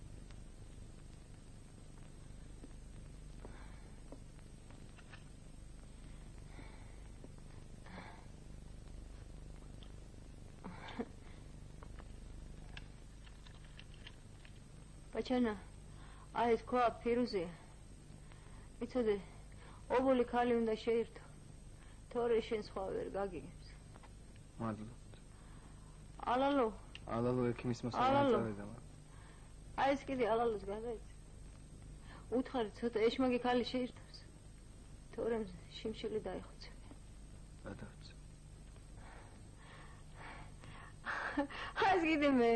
ბაჩანა, აი ეს ქვა ფირუზია. იცოდე, ობოლი ქალი უნდა შეირთო. თორე შენ სხვა ვერ გაგიგებს. მადლობა. ალალო. ალალო ექიმის მოსამართლე წავიდა. აი ეს კიდე ალალოს გადაიცა. უთხარი ცოტა ეშმაგი ქალი შეირთოს. თორემ შიმშილი დაიხოცებია. გადავწე. აი ეს კიდე მე.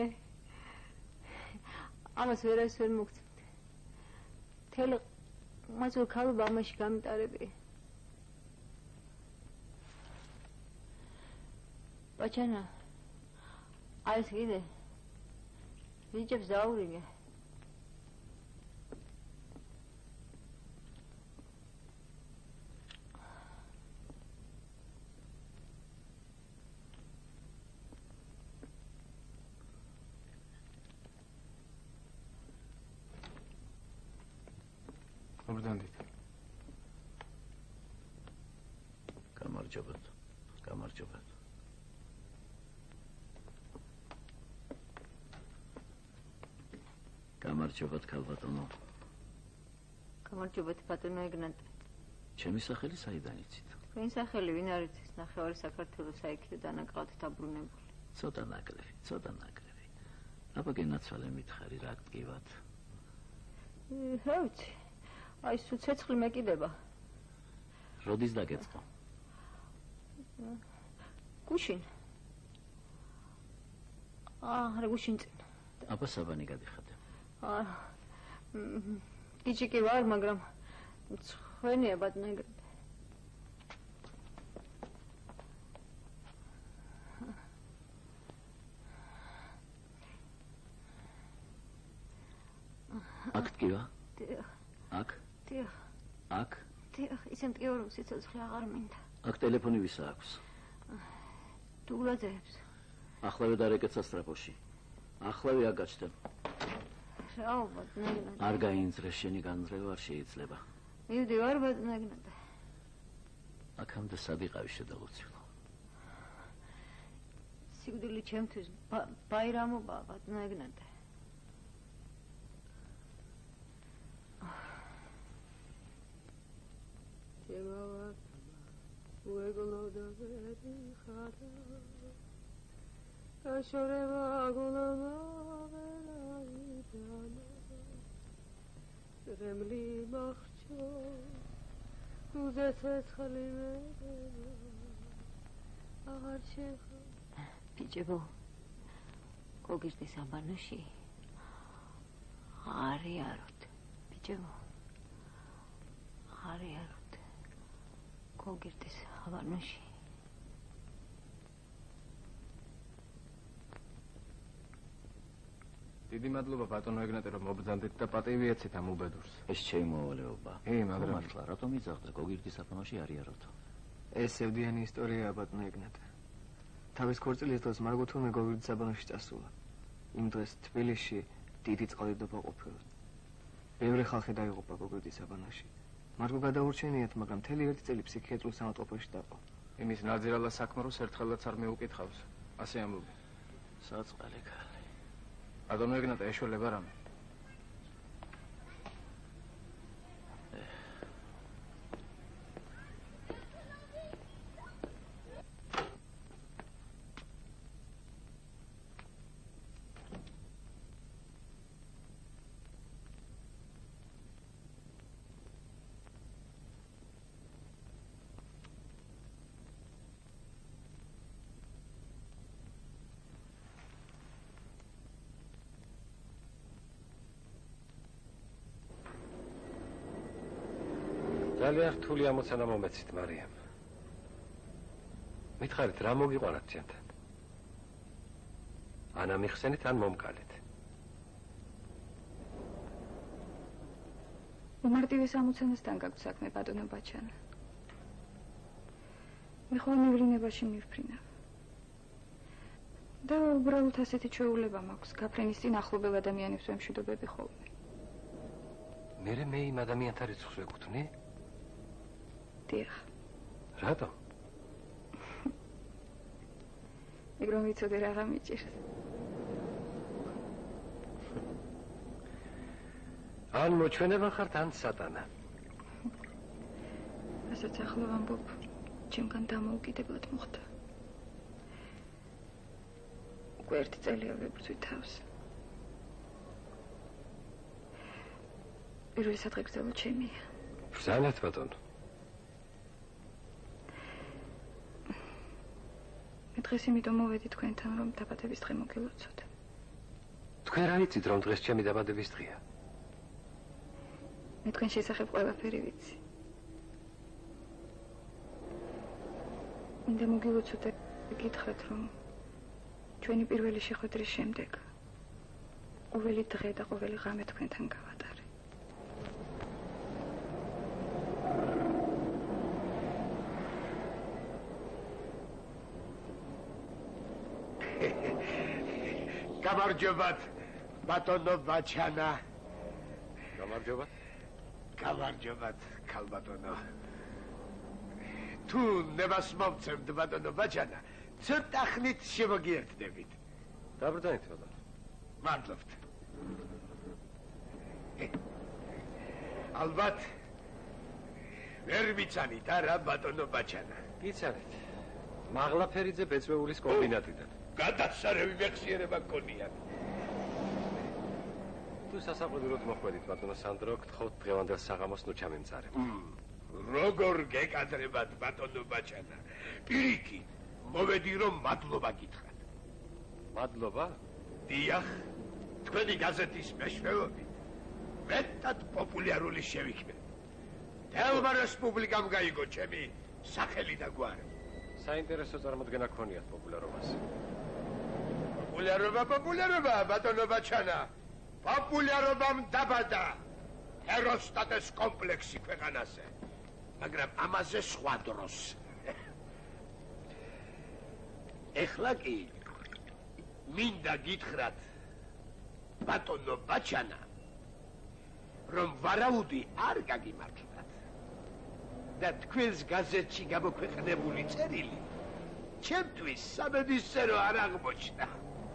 ამას ვერას ვერ მოგწევთ. თელი მაწულ ქალობა ამაში გამიტარებია. ბაჩანა, აი ეს კიდე ბიჭებს დაურიგე. მოგდანდით. გამარჯობათ. გამარჯობათ. გამარჯობათ ქალბატონო. გამარჯობათ ბატონო ეგნატე. ჩემი სახელი საიდან იცით? თქვენი სახელი ვინ არის ეს ნახევარი საქართველოს საიქიო დანაკრავთ დაბრუნებული. ცოტა ნაკლები. აბა გენაცვალე მითხარი რა გტკივათ? ჰევჩი. აი სულ ცეცხლი მეკიდება. როდის დაგეწყო? გუშინ. არა გუშინ წინ. აბა საბანი გადიხადე. გიჩი კი ვარ, მაგრამ ხვენია ბატონო ეგრე. აქ ტკივა? დიახ. აქ? დიახ. აქ? დიახ, ისე მტკივა რომ სიცოცხლე აღარ მინდა. აქ ტელეფონი ვისა აქვს? დულაძეებს. ახლავე დარეკეთ სასტრაფოში. ახლავე აგაჩნდა. რაო ბატონო ეგნატე. არ გაინძრე შენი განძრევა არ შეიძლება. მივდივარ ბატონო ეგნატე. აქამდე სად იყავი შედაღუცილო? სიკვდილი ჩემთვის ბაირამობაა ბატონო ეგნატე. უეგლოდა ვერი ხარა აშორება გულობა ვერაიდანა რემლი მახჩო უზე ცეცხლი მერება აღარ შეხა ბიჭებო გოგირდის აბანოში არიაროთ ბიჭებო არიაროთ გოგირდის აბანოში დიდი მადლობა ბატონო ეგნატე რომ მობრძანდით და პატივი ეცით ამ უბედურს. ეს შემოვალეობა. მაგრამ მართლა რატომ იზაღდა გოგირდის აბანოში არიაროთო? ეს სევდიანი ისტორიაა ბატონო ეგნატე. თავის ქორწილის დროს მარგო თურმე გოგირდის აბანოში წასულა. იმ დღეს თბილისში დიდი წყალდიდობა ყოფილა. ბევრი ხალხი დაიღუპა გოგირდის აბანოში. მარგო გადაურჩენიათ, მაგრამ მთელი ერთი წელი ფსიქიატრიულ სამავთყოფოში დაყო. იმის ნაძირალა საქმროს ერთხელაც არ მეუკითხავს. ასე ამბობ. საწყალი ქალი. ბატონო ეგნატე ეშველება რამე? ძალიან რთული ამოცანა მომეცით მარიამ. მითხარით რა მოგიყვანათ ჩემთან? ან ამიხსენით ან მომკალეთ. უმარტივეს ამოცანასთან გაქვთ საქმე, ბატონო ბაჩანა. მე ხოლმე მივლინებაში მივფრინავ. და უბრალოდ ასეთი ჩვეულება მაქვს, გაფრენის წინ ახლობელ ადამიანებს ვემშვიდობები ხოლმე. მე იმ ადამიანთა რიცხვს ვეკუთვნი? დიახ. რატომ? ეგ რომ ვიცოდე რაღა მიჭირს. ან მოჩვენება ხართ, ან სატანა. რასაც ახლა ვამბობ, ჩემგან დამოუკიდებლად მოხდა. უკვე 1 წელია ვებრძვი თავს. პირველი სადღეგრძელო ჩემია. ბრძანეთ, ბატონო. მე დღეს იმიტომ მოვედი თქვენთან, რომ დაბადების დღე მოგილოცოთ. თქვენ რა იცით, რომ დღეს ჩემი დაბადების დღეა? მე თქვენ შესახებ ყველაფერი ვიცი. მინდა მოგილოცოთ და გითხრათ, რომ ჩვენი პირველი შეხვედრის შემდეგ ყოველი დღე და ყოველი ღამე თქვენთან გავატარე. გამარჯობათ, ბატონო ბაჩანა. გამარჯობათ. გამარჯობათ, ქალბატონო. თუ ნებას მოვცემთ, ბატონო ბაჩანა, ცოტა ხნით შემოგიერთდებით. დაბრუნდით, ბატონო. მადლობთ. ალბათ ვერ მიცანით არა, ბატონო ბაჩანა? გიცანით. მაღლაფერიძე ბეწვეულის კომბინატიდან. გადასარევი მეხსიერება გქონია. თუ სასაყვედუროდ მოხვედით, ბატონო სანდრო, გთხოვთ დღევანდელ საღამოს ნუ ჩამემწარებ. როგორ გეკადრებათ, ბატონო ბაჩანა? პირიქით, მოვედი რომ მადლობა გითხრათ. მადლობა? დიახ, თქვენი გაზეთის მეშვეობით მეტად პოპულარული შევიქნე. თელმა რესპუბლიკამ გაიგო ჩემი სახელი და გვარი. საინტერესო წარმოდგენა გქონიათ პოპულარობას. პოპულარობა, ბატონო ბაჩანა. პოპულარობამ დაბადა ჰეროსტატეს კომპლექსი ქვეყანაზე, მაგრამ ამაზე სხვა დროს. ეხლა კი მინდა გითხრათ, ბატონო ბაჩანა, რომ ვარაუდი არ გაგიმართლათ და თქვენს გაზეთში გამოქვეყნებული წერილი ჩემთვის სამედისწერო არ აღმოჩნდა.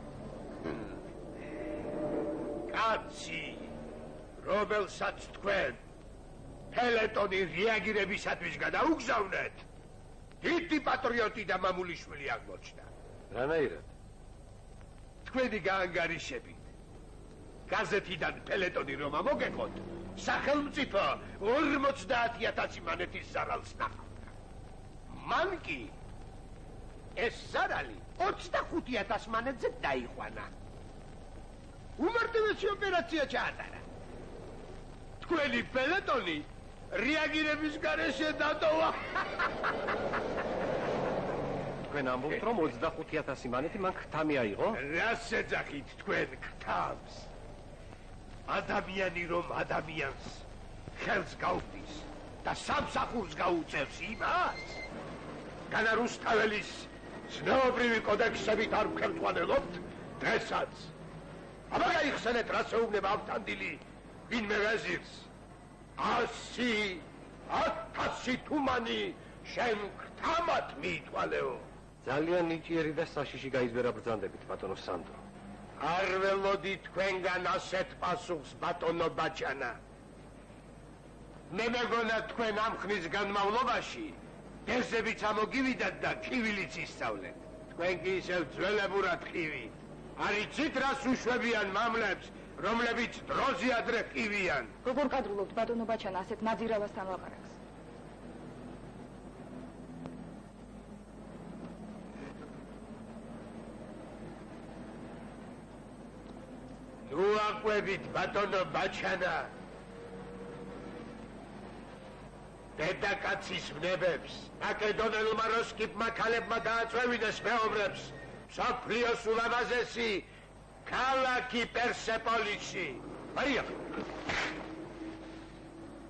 კაცი, რომელსაც თქვენ ფელეტონი რეაგირებისათვის გადაუგზავნეთ, დიდი პატრიოტი და მამულიშვილი აღმოჩნდა. რანაირად? თქვენი გაანგარიშებით გაზეთიდან ფელეტონი რომ ამოგეყოთ, სახელმწიფო 50,000 მანეთის ზარალს ნახავდა. მან კი ეს ზარალი 25,000 მანეთზე დაიყვანა. უმარტივესი ოპერაცია ჩაატარა. თქვენი ფელეტონი რეაგირების გარეშე დატოვა. თქვენ ამბობთ, რომ 25,000 მანეთი მან ქთა მიაიღო? რას ეძახით თქვენ ქთავს? ადამიანი რომ ადამიანს ხელს გაუხდის და სამსახურს გაუწევს იმას, განა რუსთაველის ზნეობრივი კოდექსებით არ ვხერხვალელობთ დღესაც. აბა გაიხსენეთ, რა შეუბნება ავთანდილი ვინმე ვეზირს. 100,000 თუმანი შენ ქთამად მიითვალეო. ძალიან ნიჭიერი და საშიში გაიზბერა ბრძანდებით, ბატონო სანდრო. არ ველოდი თქვენგან ასეთ პასუხს, ბატონო ბაჩანა. მე მეგონა თქვენ ამ ხნის განმავლობაში დეზებიც ამოგივიდათ და ხივილიც ისწავლეთ. თქვენ კი ისევ ძველებურად ხივით. არ იცით რას უშვებიან მამლებს, რომლებიც დროზე ადრე ხივიან. როგორ კადრულობთ, ბატონო ბაჩანა, ასეთ ნაძირავასთან ლაპარაკს? ნუ აყვებით, ბატონო ბაჩანა. დედაკაცის ვნებებს მაკედონელმა როსკიპმა ქალებმა დააწვევინეს მეომრებს მსოფლიოს ულამაზესი ქალაქი პერსეპოლიში.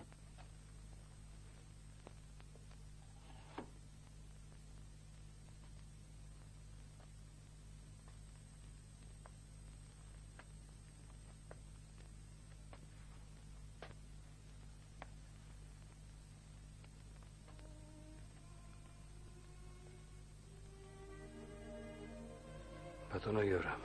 ბატონო იორამ.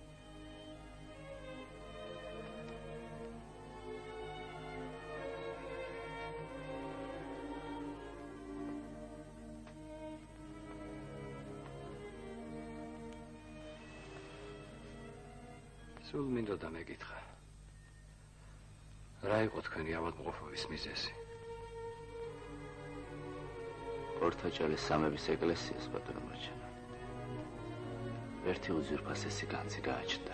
სულ მინდოდა მეკითხა. რა იყო თქვენი ავადმყოფობის მიზეზი? ორთაჭალის სამების ეკლესიას ბატონო მარჯანა. ერთი უძვირფასესი განძი გააჩნდა.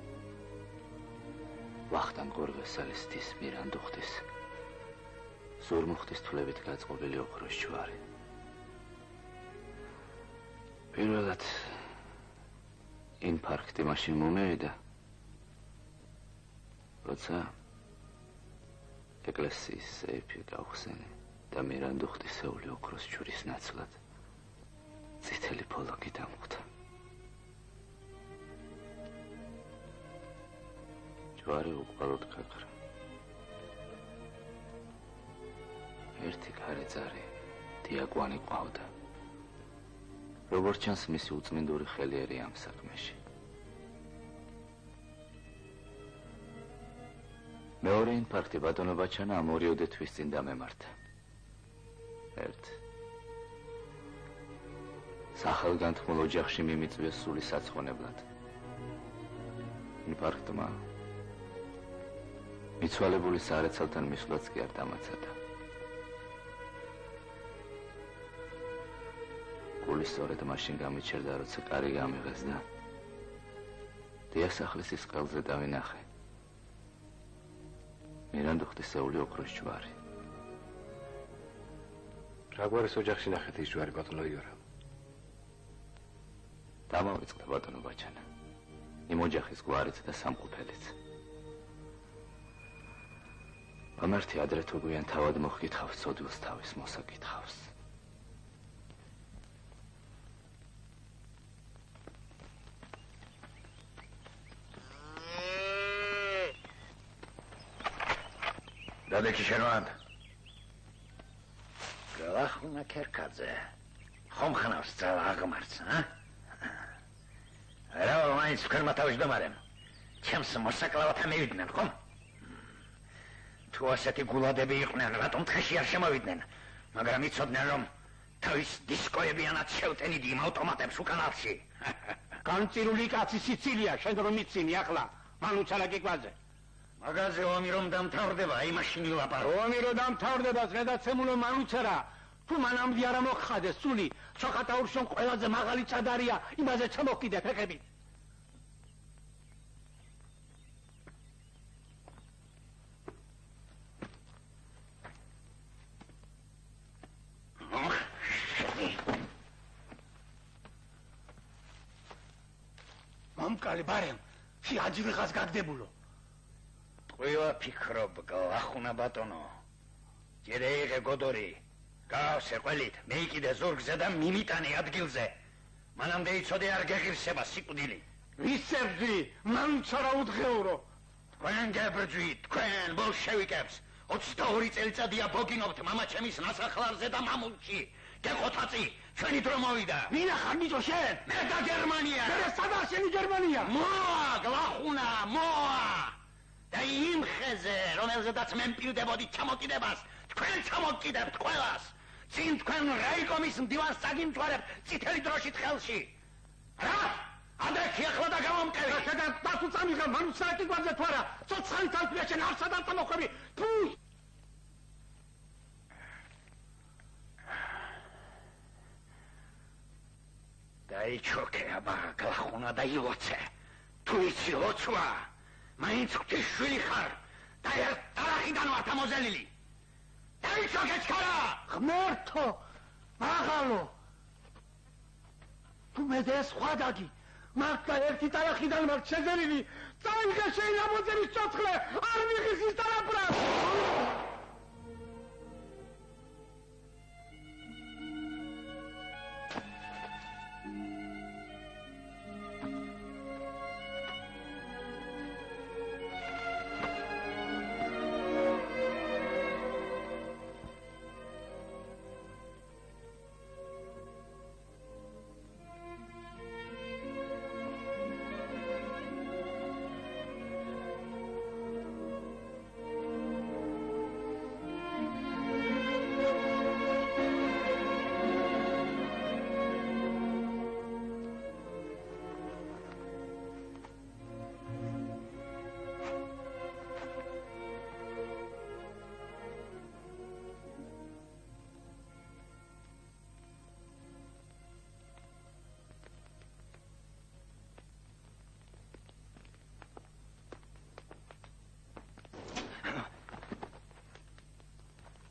ვახტანგ გორგასალისთის მირანდუხტის ზურმუხტის თვლებით გაწყობილი ოქროს ჯვარი. პირველად ინფარქტი მაშინ მომევიდა, როცა ეკლესიის სეიფი გავხსენე და მირანდუხტისეული ოქროს ჯვრის ნაცვლად წითელი ფოლოგი დამუხტა. ჯვარი უკვალოდ გაქრა. ერთი ქარეწარი დიაკვანი ყავდა. როგორც ჩანს, მისი უწმინდური ხელი ერი ამ საქმეში. მეორე ინფარქტი ბატონო ბაჩანა ამ 2 თვის წინ დამემართა. სახელგანთქმულ ოჯახში მიმიწვია სული საცხონებლად. ინფარქტმა მიცვალებული სარეცელთან მისვლაც კი არ დამაცადა. გული სწორედ მაშინ გამიჩერდა, როცა კარი გამიღეს და დიასახლისის ყელზე დავინახე მირანდუხტისეული ოქროს ჯვარი. რა გვარის ოჯახში ნახეთ ის ჯვარი ბატონო იორამ? დამავიწყდა ბატონო ბაჩანა. იმ ოჯახის გვარიც და სამყოფელიც. ამერთი ადრე თუ გვიან თავად მოხკითხავს ცოდვილს თავის მოსაკითხავს. დადექი შენვან. გლახუნა ქერკაძე. ხომ ხნავს ძალა აღმარც, ა? რა მაინც თქვენმა თავის დომარემ. ჩემს მოსაკლავად ამივიდნენ, ხომ? თუ ასეთი გულადები იყვნენ, რატომ თხეში არ შემოვიდნენ? მაგრამ იცოდნენ, რომ თავის დისკოებიანად შევტენიდი იმ ავტომატებს უკანალში. განწირული კაცი სიცილია, შენ რომ მიცინი ახლა, მანუცალა გიგვაზე. მაგაზე ომი რომ დამთავრდება, იმაშინი ლაპარაკ. ომი რომ დამთავრდება, ზედაცემულო მანუცარა. თუ მანამდე არ მოხდეს სული, შოხატაურშონ ყველაზე მაღალი წადარია, იმაზე ჩამოყიდე ფეხები. მამკალი ბარემ, შე აჯრიხას გაგდებულო. ყველა ფიქრობ გლახუნა ბატონო. ჯერეიღე გოდორი. გავსე ყველით, მეიკიდე ზურგზე და მიმიტანე ადგილზე. მანამდე იცოდე არ გეღირსება სიკვდილი. ვისებდი, მანუცარა უთხეურო. თქვენ გებრძვით, თქვენ ბოლშევიკებს. 22 წელიწადია ბოგინობთ მამაჩემის ნასახლარზე და მამულში. გეყოთაწი, ჩვენი დრო მოვიდა. ვინა ხარ ბიჭო შენ? მე და გერმანია. მე სადა შენი გერმანია? მოა, გლახუნა, მოა. და იმ ხეზე, რომელზედაც მე მპირდებოდი ჩამოკიდებას, თქვენ ჩამოკიდებთ ყველას. წინ თქვენ რაიკომის მდივანს წაგიმწვარებთ წითელი დროშით ხელში. რა? ადრექი ახლა და გამომკევი. შეგან დათუ წამიღა მანუცარა გიგვაზე თუ არა? ცოცხალი თალფია შენ არსად არ წამოხვევი. თუ! დაიჩოქე აბა გლახუნა და ილოცე. თუ იცი ლოცვა, მაინც ღვთისშვილი ხარ და ერთ ტარახიდან ვართ ამოზელილი. დაიჩოქე ჩქარა! ღმერთო, მაღალო. თუ მე და სხვა დაგი, მართლა ერთი ტარახიდან ვართ შეზელილი, წაიღე შენ ამოძელის ცოცხლე, არ მიხის ის ტარაფრას!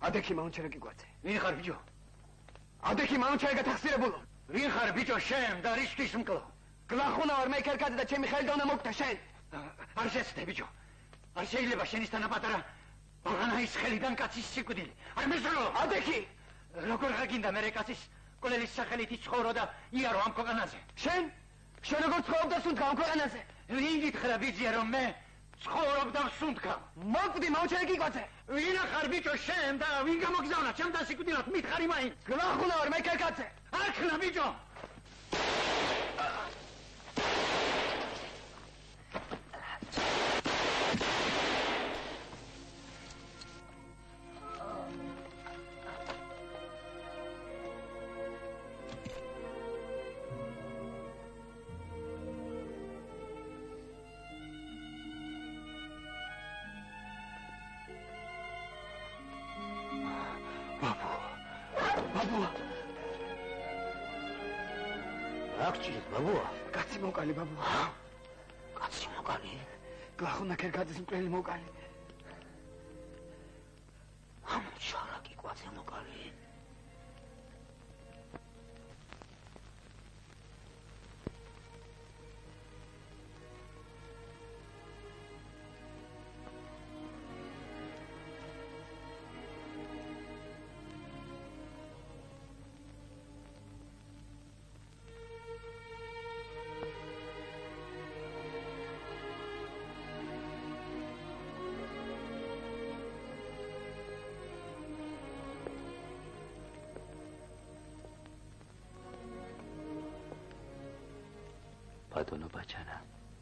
ადექი მაუნჩერე გიგვაძე. ვინ ხარ ბიჭო? ადექი მაუნჩერე გათახსირებულო. ვინ ხარ ბიჭო შენ და რისთვის მკლო? გლახუნა ვარ მე ქერქაძე და ჩემი ხელი და უნდა მოგთა შენ. არ შეცდე ბიჭო. არ შეიძლება შენისთანა პატარა აღანაის ხელიდან კაცის სიკვდილი. არ მეზრო. ადექი. როგორ გაგინდა მე კაცის კოლელის სახელით იცხოვრო და იარო ამ ქვეყანაზე? შენ? შენ როგორ ცხოვრობდა სუნთქა ამ ქვეყანაზე? ვინ გითხრა ბიჭია რომ მე ცხოვრობდა სუნთქა? მოკვდი მაუნჩერე გიგვაძე. ვინ ხარ ბიჭო შენ და ვინ გამოგზავნა ჩემთან სიკვდილად მითხარი მაინც? გლახუნა ვარ მე ქერქაძე. ახლა ბიჭო. კაცი მოკალი ბაბუა. კაცი მოკალი? გლახუნა ქერქაძის მკვლელი მოკალი. ამჩარა გიგვაძე მოკალი. ბატონო ბაჩანა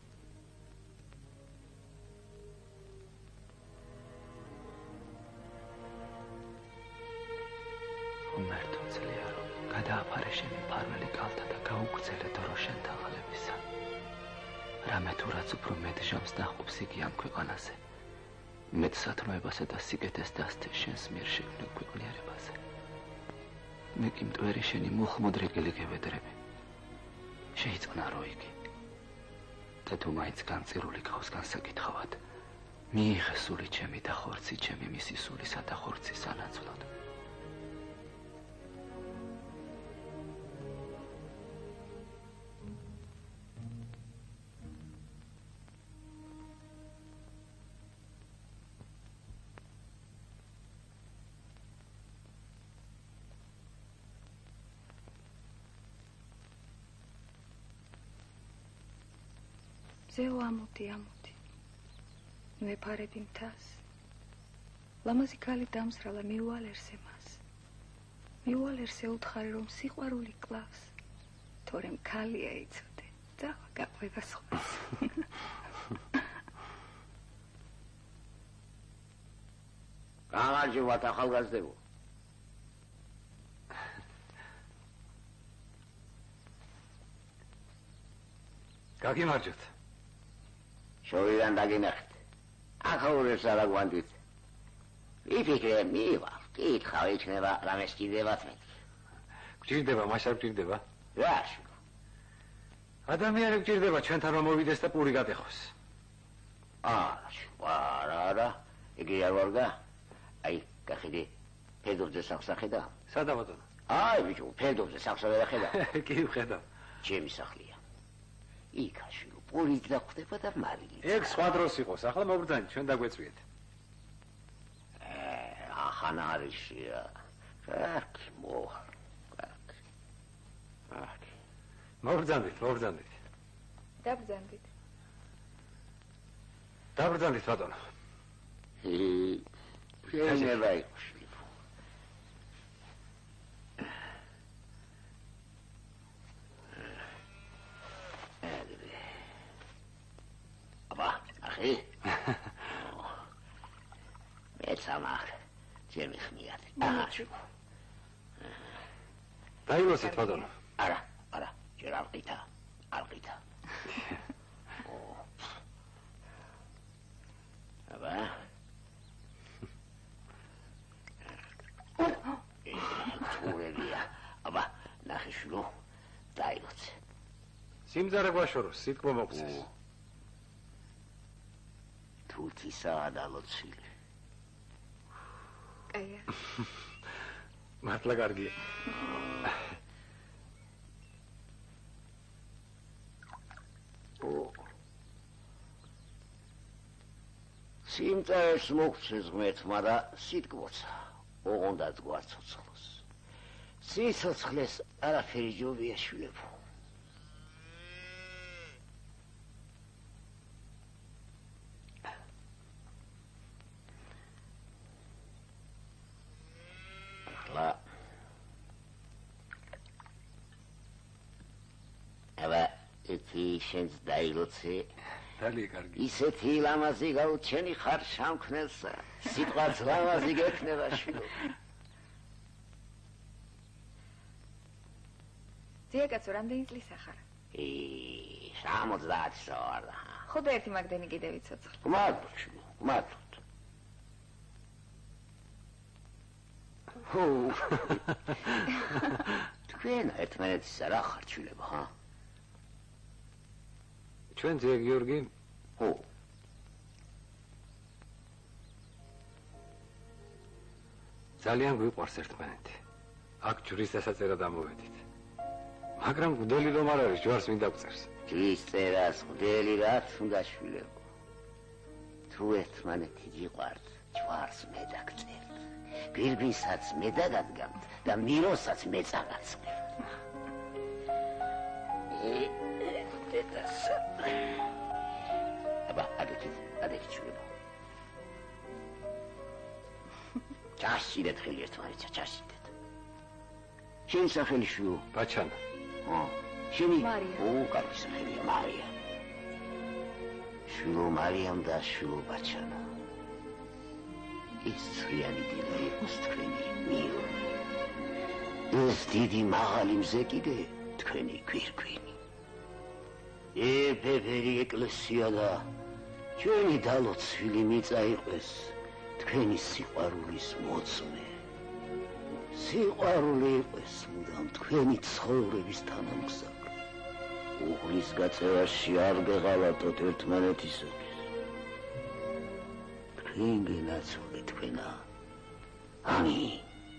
უმერთო ძლია რომ გადააფარე შენი ფარველი კალთა და გაუგრძელე დრო შენ თაღლებისა რამე თუ რაც უფრო მეტ ჟამს ნახობს იგი ამ ქვეყანაზე მეტ სათნოებასა და სიკეთეს დასთეს შენს მიერ შექმნილ ქვეყნიერებაზე მე კი მტვერი შენი მუხმოდრეკილი გევედრები შეიწყნარო იგი და თუ მაინც განწირული გავს განსაკითხავად მიიღე სული ჩემი და ხორცი ჩემი მისი სულისა და ხორცის ანაცვლოდ ზეო ამოდი მე ფარები მთას ლამაზი ქალი დამსრალა მიუალერსე მას მიუალერსე უთხარი რომ სიყვარული კლავს თორემ ქალია იცოდე დავა გაყვება სხვას გამარჯობათ ახალგაზრდებო გაგიმარჯოთ შორიდან დაგინახეთ. ახაურებს არა გვანდით. ვიფიქრე მივა, კითხავ იქნება რამე სჭირდებათ მე. გჭირდება, მას არ გჭირდება? რა? ადამიანი გჭირდება ჩვენთან რომ მოვიდეს და პური გადეხოს. არა, იგი არ ვარგა. აი, გახედი, ფედოვზე სახსახედა. სადა ბატონო? აი, ბიჭო, ფედოვზე სახსახედა ხედა. კი ვხედავ. ჩემი სახლია. იქაში პური დახვდება და მარილი. ეგ სხვა დროს იყოს, ახლა მოგბრძანეთ, ჩვენ დაგვეწვიეთ. ახანა არისია. აქ მოგბრძანდით. დაბრძანდით ბატონო. შეიძლება იყოს. ახი? მეცამახ, ჩემი ხმიად. დაილოსეთ ბატონო. არა, ჯერ არ ყითა. აბა. თურებია. აბა, ნახე შულო. დაილოცე. სიმძარე გვაშოროს, სიტყვა მოგწეს. თუთისა დალოცილი. კაია. მართლა კარგია. სიმწაერს მოგცეს ღმერთმა და სიტყვოცა, ოღონდაც გვარცოცხლოს. სიცოცხლეს არაფერი ჯობია შვილებო. აბა, ეთი შენს დაილოცე. დალი კარგი. ისეთი ლამაზი გაუჩენი ხარ შამქნელსა. სიტყვაც ლამაზი გექნება შვილო. ძიაკაცო, რამდენი წლისა ხარ? 70 ვარ. ხო და ერთი მაგდენი კიდე ვიცოცხლ. მადლობ შვილო, მადლობ. თქვენ ერთმანეთის რა ხართ შვილებო, ჰა? ჩვენ ძია გიორგი? ხო. ძალიან გვიყვარს ერთმანეთი. აქ ჯვრის დასაწერად ამოვედით. მაგრამ გვდელი რომ არ არის, ჯვარს ვინ დაგწერს? ჯვრის წერას გვდელი რაც უნდა შვილებო. თუ ერთმანეთი გიყვართ, ჯვარს მე დაგწერთ. გირბისაც მე დაგადგამთ და მიროსაც მე წაგაცნობ. აბა, ადეთ შვილებო. ჩასიდეთ ხელი ერთმანეთს, ჩასიდეთ. შენი სახელი შვილო? ბაჩანა. შენი? მარია. კარგი სახელია, მარია. შვილო მარიამ და შვილო ბაჩანა. ის ცრიანი დილა იყოს თქვენი მირონი. ეს დიდი მაღალი მზე კიდე თქვენი გვირგვინი. ეფეფერი ეკლესია და ჩვენი დალოცვილი მიწა იყოს თქვენი სიყვარულის მოწმე. სიყვარული იყოს მუდამ თქვენი ცხოვრების თანამგზავრი. უღლის გაწევაში არ გეღალატოთ ერთმანეთისათვის. თქვენ გენაცვლეთ თქვენა. ამინ.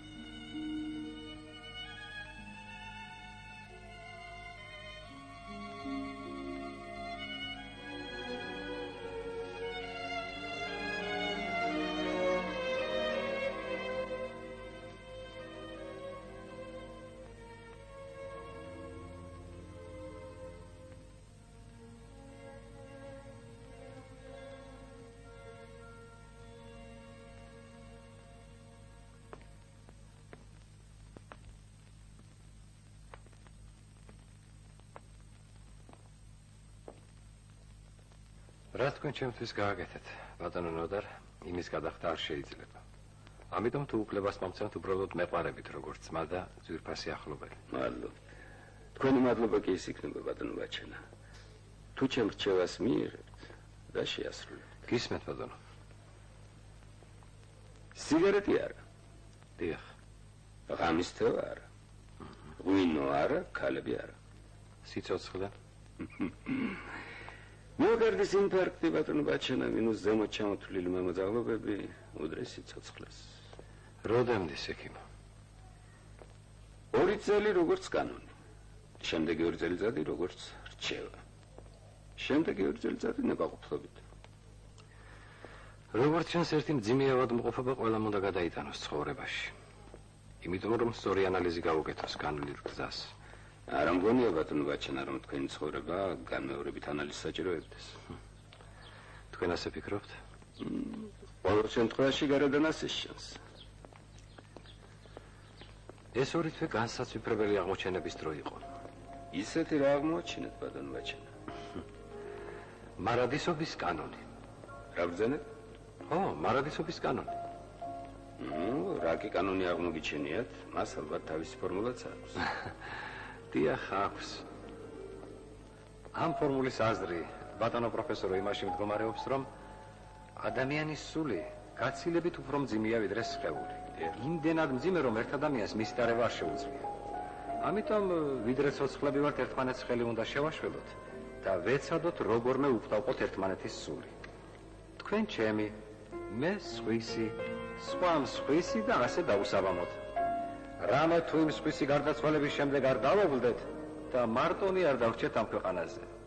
რა თქვენ ჩემთვის გააკეთეთ, ბატონო ნოდარ, იმის გადახდა არ შეიძლება. ამიტომ თუ უფლებას მომცემთ, უბრალოდ მეყარებით როგორც ძმა და ძვირფასი ახლობელი. მადლობ. თქვენი მადლობა კი ის იქნება, ბატონო ბაჩანა. თუ ჩემ რჩევას მიიღებთ და შეასრულებთ. გისმენთ, ბატონო. სიგარეტი არა. დიახ. ღამის თევა არა. ღვინო არა, ქალები არა. სიცოცხლე? მიოკარდის ინფარქტი, ბატონო ბაჩანა, მინუს ზემოთ ჩამოთვლილი მამოძაღლობები, უდრის სიცოცხლეს. როდემდის ექიმო? 2 წელი როგორც კანონი. შემდეგი 2 წელიწადი როგორც რჩევა. შემდეგი 2 წელიწადი ნებაყოფლობით. როგორც ჩანს, ერთი მძიმე ავადმყოფობა ყველამ უნდა გადაიტანოს ცხოვრებაში. იმიტომ რომ სწორი ანალიზი გავუკეთოს განვლილ გზას. არ ამგონია, ბატონო ბაჩანა, რომ თქვენი ცხოვრება განმეორებით ანალიზს საჭიროებდეს. თქვენ ასე ფიქრობთ? ყოველ შემთხვევაში გარედან ასე შანს. ეს ორი თვე განსაცვიფრებელი აღმოჩენების დრო იყო. ისეთი რა აღმოაჩინეთ, ბატონო ბაჩანა? მარადისობის კანონი. რა ბრძანეთ? ო, მარადისობის კანონი. რა კი კანონი აღმოგიჩენიათ, მას ალბათ თავისი ფორმულაც აქვს. დიახ, აქვს. ამ ფორმულის აზრი, ბატონო პროფესორო, იმაში მდგომარეობს, რომ ადამიანის სული გაცილებით უფრო მძიმეა ვიდრე სხეული. იმდენად მძიმე, რომ ერთ ადამიანს მისი დარება არ შეუძლია. ამიტომ ვიდრე ცოცხლები ვართ, ერთმანეთს ხელი უნდა შევაშველოთ და ვეცადოთ როგორმე უყვდავყოთ ერთმანეთის სული. თქვენ ჩემი, მე სხვისი. სხვა მსხვისი და ასე დაუსაბამოთ. რამე თუ იმ მსხვისი გარდაცვალების შემდეგ არ დავავლდეთ და მარტონი არ დავრჩეთ ამ ქვეყანაზე.